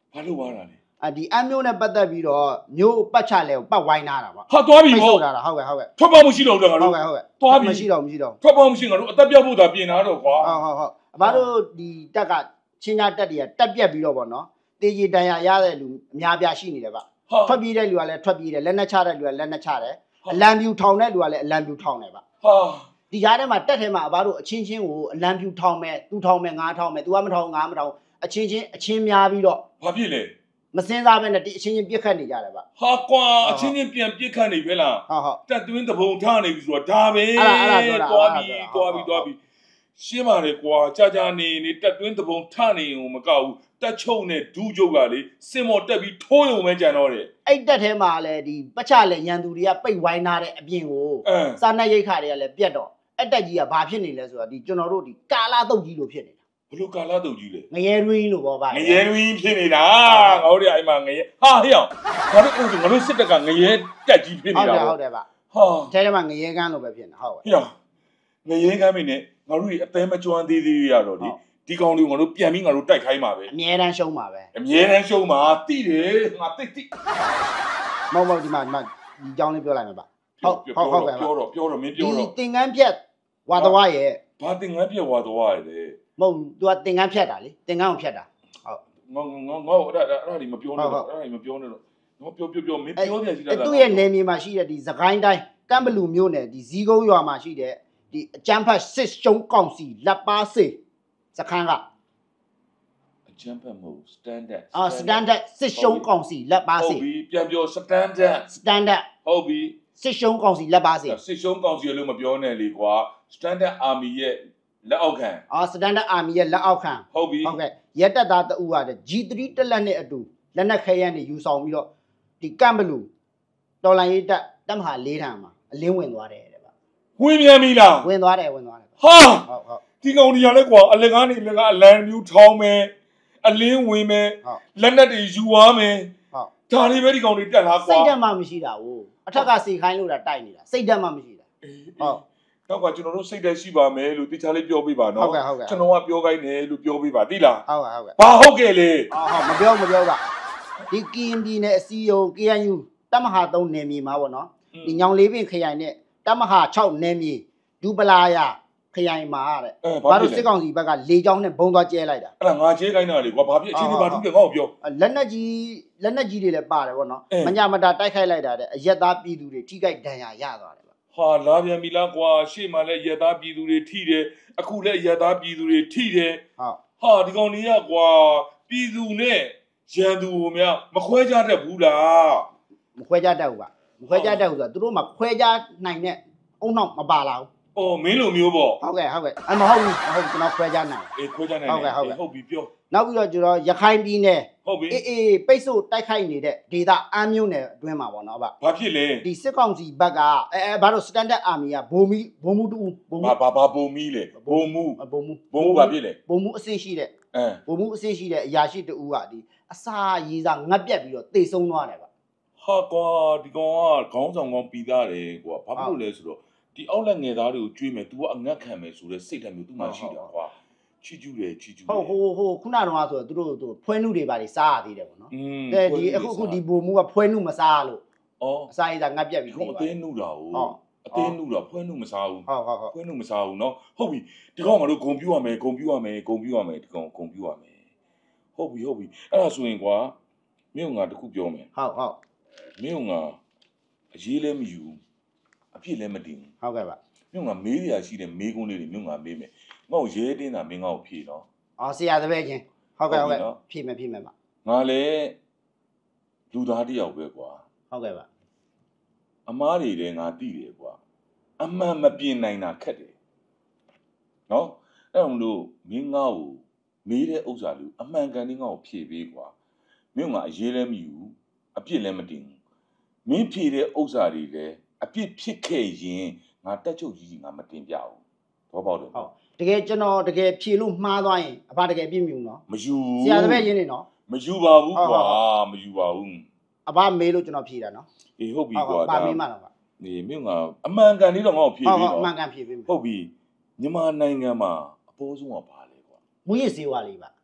ဘာလို့ဝါတာလဲ
အာဒီအမျိုးနဲ့ပတ်သက်ပြီးတော့မျိုးပတ်ချလဲကိုပတ်ဝိုင်းနာတာပေါ့
ဟာသွားပြီပေါ့
ဟုတ်တာဟုတ်ကဲ့ဟုတ်ကဲ့
ထွက်ပေါက်မရှိတော့ဘူးငါ
ဟုတ်
တို့
ကဲ့ဟုတ်ကဲ့
သွားပြီ
မရှိတော့မရှိတော့
ထွက်ပေါက်မရှိငါတို့အသက်ပြောက်ဖို့သာပြင်လာတော့ကွာ
ဟုတ်ဟုတ်ဟုတ်အဘတို့ဒီတက်ကချင်းညာတက်တွေကတက်ပြက်ပြီးတော့ပေါ့နော်တေးကြီးတန်ရရတဲ့လူအများပြားရှိနေတယ်ဗျ
ဟာ
ထွက်ပြေးတဲ့လူကလည်းထွက်ပြေးတယ်လက်နဲ့ချတဲ့လူကလက်နဲ့ချတယ်အလံပြူထောင်တဲ့လူကလည်းအလံပြူထောင်တယ်ဗျ
ဟာ
ဒီကြားထဲမှာတက်ထဲမှာအဘတို့အချင်းချင်းကိုအလံပြူထောင်မဲ့သူထောင်မဲ့ငါထောင်မဲ့ तू ကမထောင်ငါမထောင်အချင်းချင်းအချင်းများပြီးတော့
ဘာဖြစ်လဲ
မစင်းစားပဲနဲ့ဒီအချင်းချင်းပြစ်ခတ်နေကြတယ်ဗျ
ဟာကွာအချင်းချင်းပြန်ပြစ်ခတ်နေပဲလား
ဟုတ်ဟုတ်
တက်သွင်းတပုံထားနေပြီဆိုတော့ဒါပဲ
အဲ့ဒါအဲ့ဒါပြောတာ
သွားပြီ
အဲ့ဒါ
သွားပြီ
ပြောတာ
သွားပြီရှင်းပါလေကွာကြာကြာနေနေတက်သွင်းတပုံထားနေုံမကောက်ဘူးတက်ချုပ်နဲ့ဒူးချုပ်ကလေစင်မော်တက်ပြီးထိုးရုံပဲကြံတော့တယ်
အဲ့တက်ထဲမှာလည်းဒီပချလည်းရန်သူတွေကပိတ်ဝိုင်းထားတဲ့အပြင်ကို
အင်း
စာနက်ရိတ်ခါတွေကလည်းပြတ်တော့အဲ့တက်ကြီးကဘာဖြစ်နေလဲဆိုတော့ဒီကျွန်တော်တို့ဒီကာလာတုတ်ကြီးလို့ဖြစ်နေတာ
ဘလို့ကာလာတုတ်ကြီးလေ
ငရဲရင်းလို့ပေါ့ဗျာ
ငရဲရင်းဖြစ်နေတာငါတို့တွေအဲ့မှာငရဲဟာဟေ့အောင်ငါတို့အဲ့ငါတို့စစ်တပ်ကငရဲတက်ကြီးဖြစ်
ဟု
နေ
တ်
တာ
တယ်
ပေါ့
ဟုတ်တယ်ဗျ
ဟာ
ထဲထဲမှာငရဲကန်းလို့ပဲဖြစ်နေဟုတ်ကဲ့
ဟေ့အောင်ငရဲကမ်းမင်းနဲ့ငါတို့တွေအသေးမကျွမ်းသေးသေးရတော့ဒီဒီကောင်လေးငါတို့ပြန်ပြီးငါတို့တိုက်ခိုင်းပါပဲ
အမြဲတမ်းရှုံးပါပဲ
အမြဲတမ်းရှုံးမှာတိတယ်ငါတိတ်တိ
မဟုတ်မဟုတ်ဒီမှာဒီမှာဒီကြောင်းလေးပြောလိုက်မှာဗျဟုတ်ဟုတ်ဟုတ်ကဲ့ဗျ
ပြောတော့ပြောတော့မင်း
ဒီ
ပြောတော့
သင်္ကန်းပြက်ဝါသဝရဲ့
ဘာတင်ငန်းပြက်သွားသွားရလဲ
မဟုတ် तू ကသင်္ကန်းဖြတ်တာလေသင်္ကန်းကိုဖြတ်တာဟုတ်
ငေါငေါငေါအဲ့ဒါအဲ့ဒါဒီမပြောနဲ့တော့အဲ့ဒါဒီမပြောနဲ့တော့ငေါပြောပြောပြောမင်းပြောတယ်ရှိတာ
အဲ့သူ့ရဲ့နယ်မြေမှာရှိတဲ့ဒီသခိုင်းတိုင်းကမ်ဘလူမျိုးနယ်ဒီဇီးကုန်းရွာမှာရှိတဲ့ဒီအကျန်းဖတ်စစ်ရှုံးကောင်စီလက်ပါစေစခန်းက
အချမ်းဖတ်မဟုတ် standard
အာစတန်ဒတ်စစ်ရှုံးကောင်စီလက်ပါ
ဟု
စေ
တ်ပြီပြန်ပြော standard
စတန်ဒတ်
ဟုတ်ပြီ
စစ်ရှုံးကောင်စီလက်ပါစေ
စစ်ရှုံးကောင်စီလို့မပြောနဲ့လေကွာ standard army ရဲ့လက်အောက်ခံ
အာစတန်ဒတ်အာမီရဲ့လက်အောက်ခံ
ဟုတ်ပြီ
ဟုတ်ကဲ့ရက်တက်သားတအူက ဂျီ သရီ တက်လက်နဲ့အတူလက်နက်ခဲယမ်းတွေယူဆောင်ပြီးတော့ဒီကမ်ဘလူတော်လိုင်းရေးတက်တက်မဟာလေးထံမှာအလင်းဝင်သွားတယ်တဲ့ဗျ
ဝင်မြန်ပြီလား
ဝင်သွားတယ်ဝင်သွားတယ်
ဟာ
ဟုတ်ဟုတ်
ဒီကောင်ကြီးရလဲကွာအလကားနေအလကားအလံမျိုးထောင်းမယ်အလင်းဝင်မယ်
ဟုတ်
လက်နက်တွေယူသွားမယ်
ဟုတ်
ဒါလေးပဲဒီကောင်တွေတက်လာကွာ
စိတ်ဓာတ်မှမရှိတာဘူးအထက်ကစီခိုင်းလို့တာတိုက်နေတာစိတ်ဓာတ်မှမရှိတာ
ဟုတ်တော့ကကျွန်တော်တို့စိတ်သက်ရှိပါမယ်လို့တခြားလေးပြောပြပါနော်
ဟုတ်ကဲ့ဟုတ်ကဲ့
ကျွန်တော်ကပြောခိုင်းတယ်လို့ပြောပြပါသိလား
ဟုတ်ကဲ့ဟုတ်ကဲ့
ဘာဟုတ်ကဲ့လေ
အော်ဟုတ်မပြောမပြောကဒီကင်းဒီနဲ့အစီယုံ ကေ အန် ယူ တပ်မဟာသုံးနယ်မြေမှာပေါ့နော်ဒီညောင်လေးပင်ခရိုင်နဲ့တပ်မဟာ၆နယ်မြေဒူပလာယာခရိုင်မှာတဲ့
အဲ
ဘာလို့စစ်ကောင်စီဘက်ကလေကြောင်းနဲ့ဘုံသွားကျဲလိုက်တာ
အဲ့ဒါငါချေးခိုင်းတာလေကွာဘာဖြစ်အချင်းချင်းဘာထုတယ်ငါ့ကိုပြော
လက်နက်ကြီးလက်နက်ကြီးတွေလည်းပါတယ်ပေါ့နော်မညာမတာတိုက်ခိုက်လိုက်တာတဲ့အရက်သားပြည်သူတွေထိခိုက်ဒဏ်ရာရသွားတယ်ဗျ
ဟာလာပြန်ပြီလားကွာရှေ့မှာလည်းရက်သားပြည်သူတွေထိတယ်အခုလည်းရက်သားပြည်သူတွေထိတယ်
ဟုတ်
ဟာဒီကောင်ကြီးကကွာပြည်သူနဲ့ရန်သူကိုများမခွဲကြတတ်ဘူးလား
မခွဲကြတတ်ဘူးဗျမခွဲကြတတ်ဘူးဆိုတော့သူတို့မှခွဲကြနိုင်တဲ့အုံနောက်မပါလာဘူး
အော်မင်းလိုမျိုးပေါ့
ဟုတ်ကဲ့ဟုတ်ကဲ့အမဟုတ်ဘူးမဟုတ်ဘူးကျွန်တော်ခွဲကြနိုင်
အေးခွဲကြနိုင်
ဟုတ်ကဲ့ဟုတ်ကဲ့
ဟုတ်ပြီပြော
နောက်ပြီးတော့ကျွန်တော်ရခိုင်ပြည်နယ်
ဟုတ်ပြီ
အေးအေးပိတ်ဆို့တိုက်ခိုက်နေတဲ့ဒေသအမ်းမြို့နယ်အတွင်းမှာပေါ့နော်ဗျ
ဘာဖြစ်လဲ
ဒီစစ်ကောင်စီဘက်ကအဲအဲဘာလို့ standard army ကဘုံမီဘုံမူတူဘုံမူ
ဘာဘာဘာပုံမီလေပုံမူ
ဘုံမူ
ပုံမူဘာဖြစ်လဲ
ဘုံမူအဆင့်ရှိတဲ့
အဲ
ဘုံမူအဆင့်ရှိတဲ့အရာရှိတူကဒီအစာရေးစားငတ်ပြက်ပြီးတော့တေဆုံးသွားတယ်ဗျ
ဟာကွာဒီကောင်ကခေါင်းဆောင်ကောင်းပြီးသားတယ်ကွာဘာဖြစ်လို့လဲဆိုတော့ဒီအောက်လက်ငယ်သားတွေကိုကျွေးမယ် तू ကအငတ်ခံမယ်ဆိုတဲ့စိတ်ဓာတ်မျိုး तू မှရှိတာကွာချီကျူးတယ်ချီကျူးတယ်
ဟုတ်ဟိုဟိုခုနကတော့ဆိုတော့သူတို့သူဖွဲနှုတွေပါတွေစားရသေးတယ်ပေါ့နော်
อืม
တဲ့ဒီအခုအခုဒီဘုံမူကဖွဲနှုမစားလို့
ဩ
အစာရေးစားငတ်ပြက်ပြီး
ဒီကောင်အသေးနုတာ哦
ဟုတ်
အသေးနုတာဖွဲနုမစားဘူး
ဟုတ်ဟုတ်ဟုတ်
ဖွဲနုမစားဘူးเนาะဟုတ်ပြီဒီကောင်ငါတို့ဂုံပြူရမယ်ဂုံပြူရမယ်ဂုံပြူရမယ်ဒီကောင်ဂုံပြူရမယ်ဟုတ်ပြီဟုတ်ပြီအဲ့ဒါဆိုရင်ကွာမင်းကငါတခုပြောမယ်
ဟုတ်ဟုတ်
မင်းကငါအရေးလည်းမယူအဖြစ်လည်းမတင်ဘူး
ဟုတ်ကဲ့ဗျ
မင်းကမေးရရှိတဲ့မေးခွန်းလေးတွေမင်းကမေးမယ်ငါ့ကိုရဲတင်းတာမင်းငါ့ကိုဖြေနော်
အော်ဆရာတပည့်ချင်းဟုတ်ကဲ့ဟုတ်ကဲ့ဖြည့်မယ်ဖြည့်မယ်ဗျ
ငါလည်းလူသားတစ်ယောက်ပဲကွာ
ဟုတ်ကဲ့ဗျ
အမားတွေလည်းငါသိတယ်ကွာအမှန်မပြင်နိုင်တာခက်တယ်နော်အဲ့ဒါမလို့မင်းငါ့ကိုမေးတဲ့ဥစ္စာလေးအမှန်ကန်လေးငါ့ကိုဖြေပေးကွာမင်းကအရေးလည်းမယူအပြစ်လည်းမတင်ဘူးမင်းဖြေတဲ့ဥစ္စာတွေလည်းအပြစ်ဖြစ်ခဲ့ရင်ငါတက်ချုပ်ကြီးငါမတင်ပြဘူးဘောပေါက်တယ်
ဟုတ်တကယ်ကျွန်တော်တကယ်ဖြည့်လို့မှားသွားရင်အဖတကယ်ပြည့်မြူနော်
မယူ
ဆရာတပည့်ချင်းနေနော်
မယူပါဘူးကွာမယူပါဘူး
အဖမေးလို့ကျွန်တော်ဖြည့်တာနော်
အေးဟုတ်ပြီ
ဟုတ်
ကွာ
ဟုတ်ပါမေးမှတော့ဗျ
နေမင်းကအမှန်ကန်လေးတော့ငါ့ကိုဖြေ
ဟုတ်
ပေး
ဟုတ်အမှန်
နော်
ကန်ဖြည့်ပေးမယ်
ဟုတ်ပြီမြန်မာနိုင်ငံမှာအပေါ်ဆုံးကဘာလဲကွာ
မူရစ်စေဝါလေးဗျ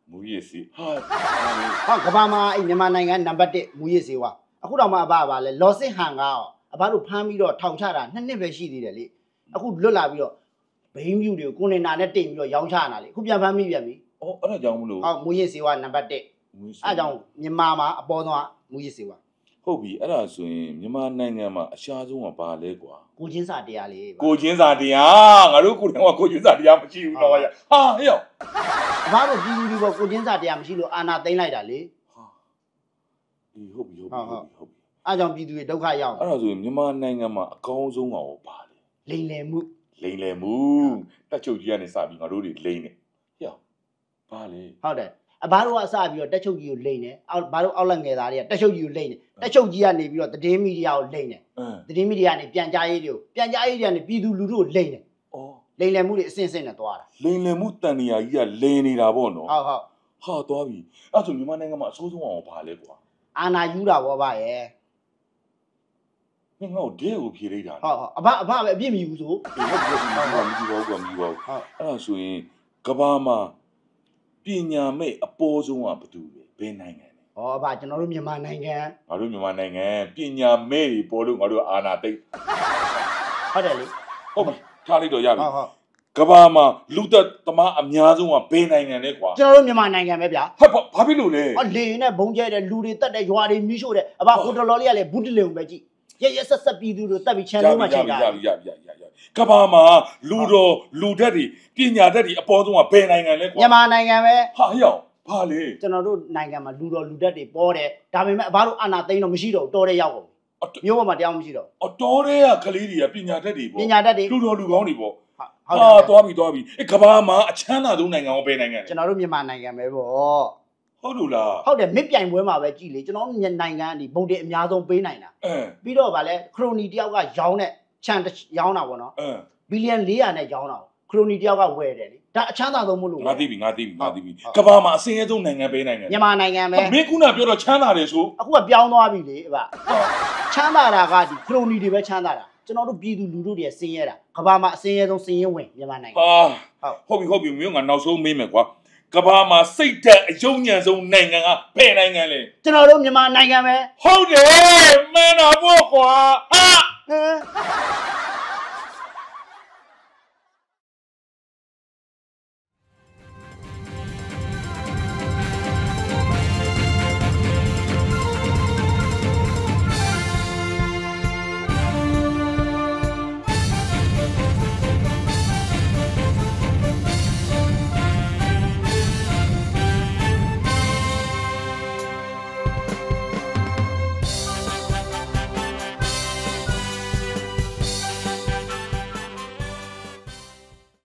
မူရည်စီဟာ
ဟောကဘာမှာအဲ့မြန်မာနိုင်ငံနံပါတ်တစ်မူရည်စီဝါအခုတော့မှအဘအဘလဲလော်စစ်ဟန်ကအဘတို့ဖမ်းပြီးတော့ထောင်ချတာနှစ်နှစ်ပဲရှိသေးတယ်လေအခုလွတ်လာပြီးတော့ဘိန်းမြူတွေကိုကိုနေနာနဲ့တိတ်ပြီးတော့ရောင်းချတာလေအခုပြန်ဖမ်းမိပြန်ပြီ
အော်အဲ့ဒါကြောင့်မလို့
ဟောမူရည်စီဝါနံပါတ်တစ်အဲ့ကြောင့်မြန်မာမှာအပေါ်ဆုံးကမူရည်စီဝါ
ဟုတ်ပြီအဲ့ဒါဆိုရင်မြန်မာနိုင်ငံမှာအရှားဆုံးကဘာလဲကွာ
ကိုချင်းစာတရားလေး
ကိုချင်းစာတရားငါတို့ကိုယ်တိုင်ကကိုချင်းစာတရားမရှိဘူးတော့ရဟာဟဲ့
အဘတို့ပြည်သူတွေပေါ်ကိုချင်းစာတရားမရှိလို့အာဏာသိမ်းလိုက်တာလေဟာ
ဒီဟုတ်ပြီဟုတ်ပြီဟုတ်ပြီ
အဲ့ကြောင့်ပြည်သူတွေဒုက္ခရောက်
အဲ့ဒါဆိုရင်မြန်မာနိုင်ငံမှာအကောင်းဆုံးကရောဘာလဲ
လိန်လယ်မှု
လိန်လယ်မှုတက်ချုပ်ကြီးကနေစပြီးငါတို့တွေလိန်နေဟဲ့ဘာလဲ
ဟုတ်တယ်အဘတို့ကစပြီးတော့တက်ချုပ်ကြီးကိုလိန်တယ်အောက်ဘာတို့အောက်လက်ငယ်သားတွေကတက်ချုပ်ကြီးကိုလိန်တယ်တက်ချုပ်ကြီးကနေပြီးတော့တည်င်းမီဒီယာကိုလိန်တယ်တည်င်းမီဒီယာကနေပြန်ကြားရေးတွေကိုပြန်ကြားရေးတွေကနေပြည်သူလူထုကိုလိန်တယ်ဩလိန်လယ်မှုတွေအစင်စင်နဲ့သွားတာ
လိန်လယ်မှုတန်နေရာကြီးကလိန်နေတာပေါ့နော်
ဟုတ်ဟုတ်
ဟာသွားပြီအဲ့ဆိုမြန်မာနိုင်ငံမှာအဆိုးဆုံးအောင်ဘာလဲကွာ
အာနာယူတာဘောဗျရဲ့
မင်းငါ့ကိုဒဲကိုဖြေလိုက်တာ
ဟုတ်ဟုတ်အဘအဘပဲအပြစ်မြည်ဘူးဆို
ဟုတ်ဟုတ်ဟုတ်ဟုတ်မြည်ပါဦးကွာမြည်ပါဦးအဲ့ဒါဆိုရင်ကဘာမှာပညာမဲ့အပေါ်ဆုံးကဘာတူလဲဘယ်နိုင်ငံလဲ
ဩအဘကျွန်တော်တို့မြန်မာနိုင်ငံ
ငါတို့မြန်မာနိုင်ငံပညာမဲ့တွေပေါ်လို့ငါတို့အာဏာသိမ်း
ဟုတ်တယ်လေ
ဟုတ်ပြီထားလိုက်တော့ရပြီဟုတ်ဟုတ်ကဘာမှာလူသက်သမားအများဆုံးကဘယ်နိုင်ငံလဲကွာ
ကျွန်တော်တို့မြန်မာနိုင်ငံပဲဗျာ
ဟုတ်ဘာဖြစ်လို့လဲ
အော်လေနဲ့ဘုံကျဲတဲ့လူတွေတက်တဲ့ရွာတွေမီးရှို့တဲ့အဘဟိုတလော်လေးကလည်းဘူးတလင်ုံပဲကြည့်ရရဆက်ဆက်ပြည်သူတို့တက်ပြီးချန်လုံးမှာချိန်တာ
ရပြီရပြီရပြီရပြီကဘာမှာလူတော်လူတက်တွေပညာတက်တွေအပေါ်ဆုံးကဘယ်နိုင်ငံလဲကွာ
မြန်မာနိုင်ငံပဲ
ဟာဟျောက်ဘာလဲ
ကျွန်တော်တို့နိုင်ငံမှာလူတော်လူတက်တွေပေါ်တယ်ဒါပေမဲ့အဘတို့အာဏာသိမ်းတော့မရှိတော့တော်တဲ့ရောက်ကုန်မျိုးပေါ်မှာတရားမရှိတော့
အတော်တဲ့ကကလေးတွေကပညာတက်တွေပေါ့
ပညာတက်တွေ
လူတော်လူကောင်းတွေပေါ့ဟာသွားပြီသွားပြီအဲကဘာမှာအချမ်းသာဆုံးနိုင်ငံကဘယ်နိုင်ငံလဲ
ကျွန်တော်တို့မြန်မာနိုင်ငံပဲပေါ့
ဟုတ်လို့လား
ဟုတ်တယ်မစ်ပြိုင်ပွဲမှာပဲကြည်လေကျွန်တော်နိုင်ငံကနေဗုဒ္ဓအများဆုံးပေးနိုင်တာ
အင်း
ပြီးတော့ဗာလဲခရိုနီတယောက်ကရောင်းတဲ့ချန်ရောင်းတာပေါ့နော်
အင်း
ဘီလီယံ၄ရာနဲ့ရောင်းတာခရိုနီတယောက်ကဝယ်တယ်လေဒါအချမ်းသာဆုံးမလို့
ငါသိပြီငါသိပြီငါသိပြီကဘာမှာအစင်းရဲဆုံးနိုင်ငံပေးနိုင်တယ်
မြန်မာနိုင်ငံပဲ
မင်းခုနပြောတော့ချမ်းသာတယ်ဆို
အခုကပြောင်းသွားပြီလေအဘချမ်းသာတာကဒီခရိုနီတွေပဲချမ်းသာတာကျွန်တော်တို့ပြည်သူလူထုတွေဆင်းရဲတာကဘာမှာအစင်းရဲဆုံးဆင်းရဲဝင်မြန်မာနိုင်ငံ
ဟာဟုတ်ပြီဟုတ်ပြီမင်းကနောက်ဆုံးမေးမယ်ကွာကဘာမှာစိတ်သက်အယုံညံဆုံးနိုင်ငံကဘယ်နိုင်ငံလဲ
ကျွန်တော်တို့မြန်မာနိုင်ငံပဲ
ဟုတ်တယ်မှန်တာပေါ့ကွာဟာ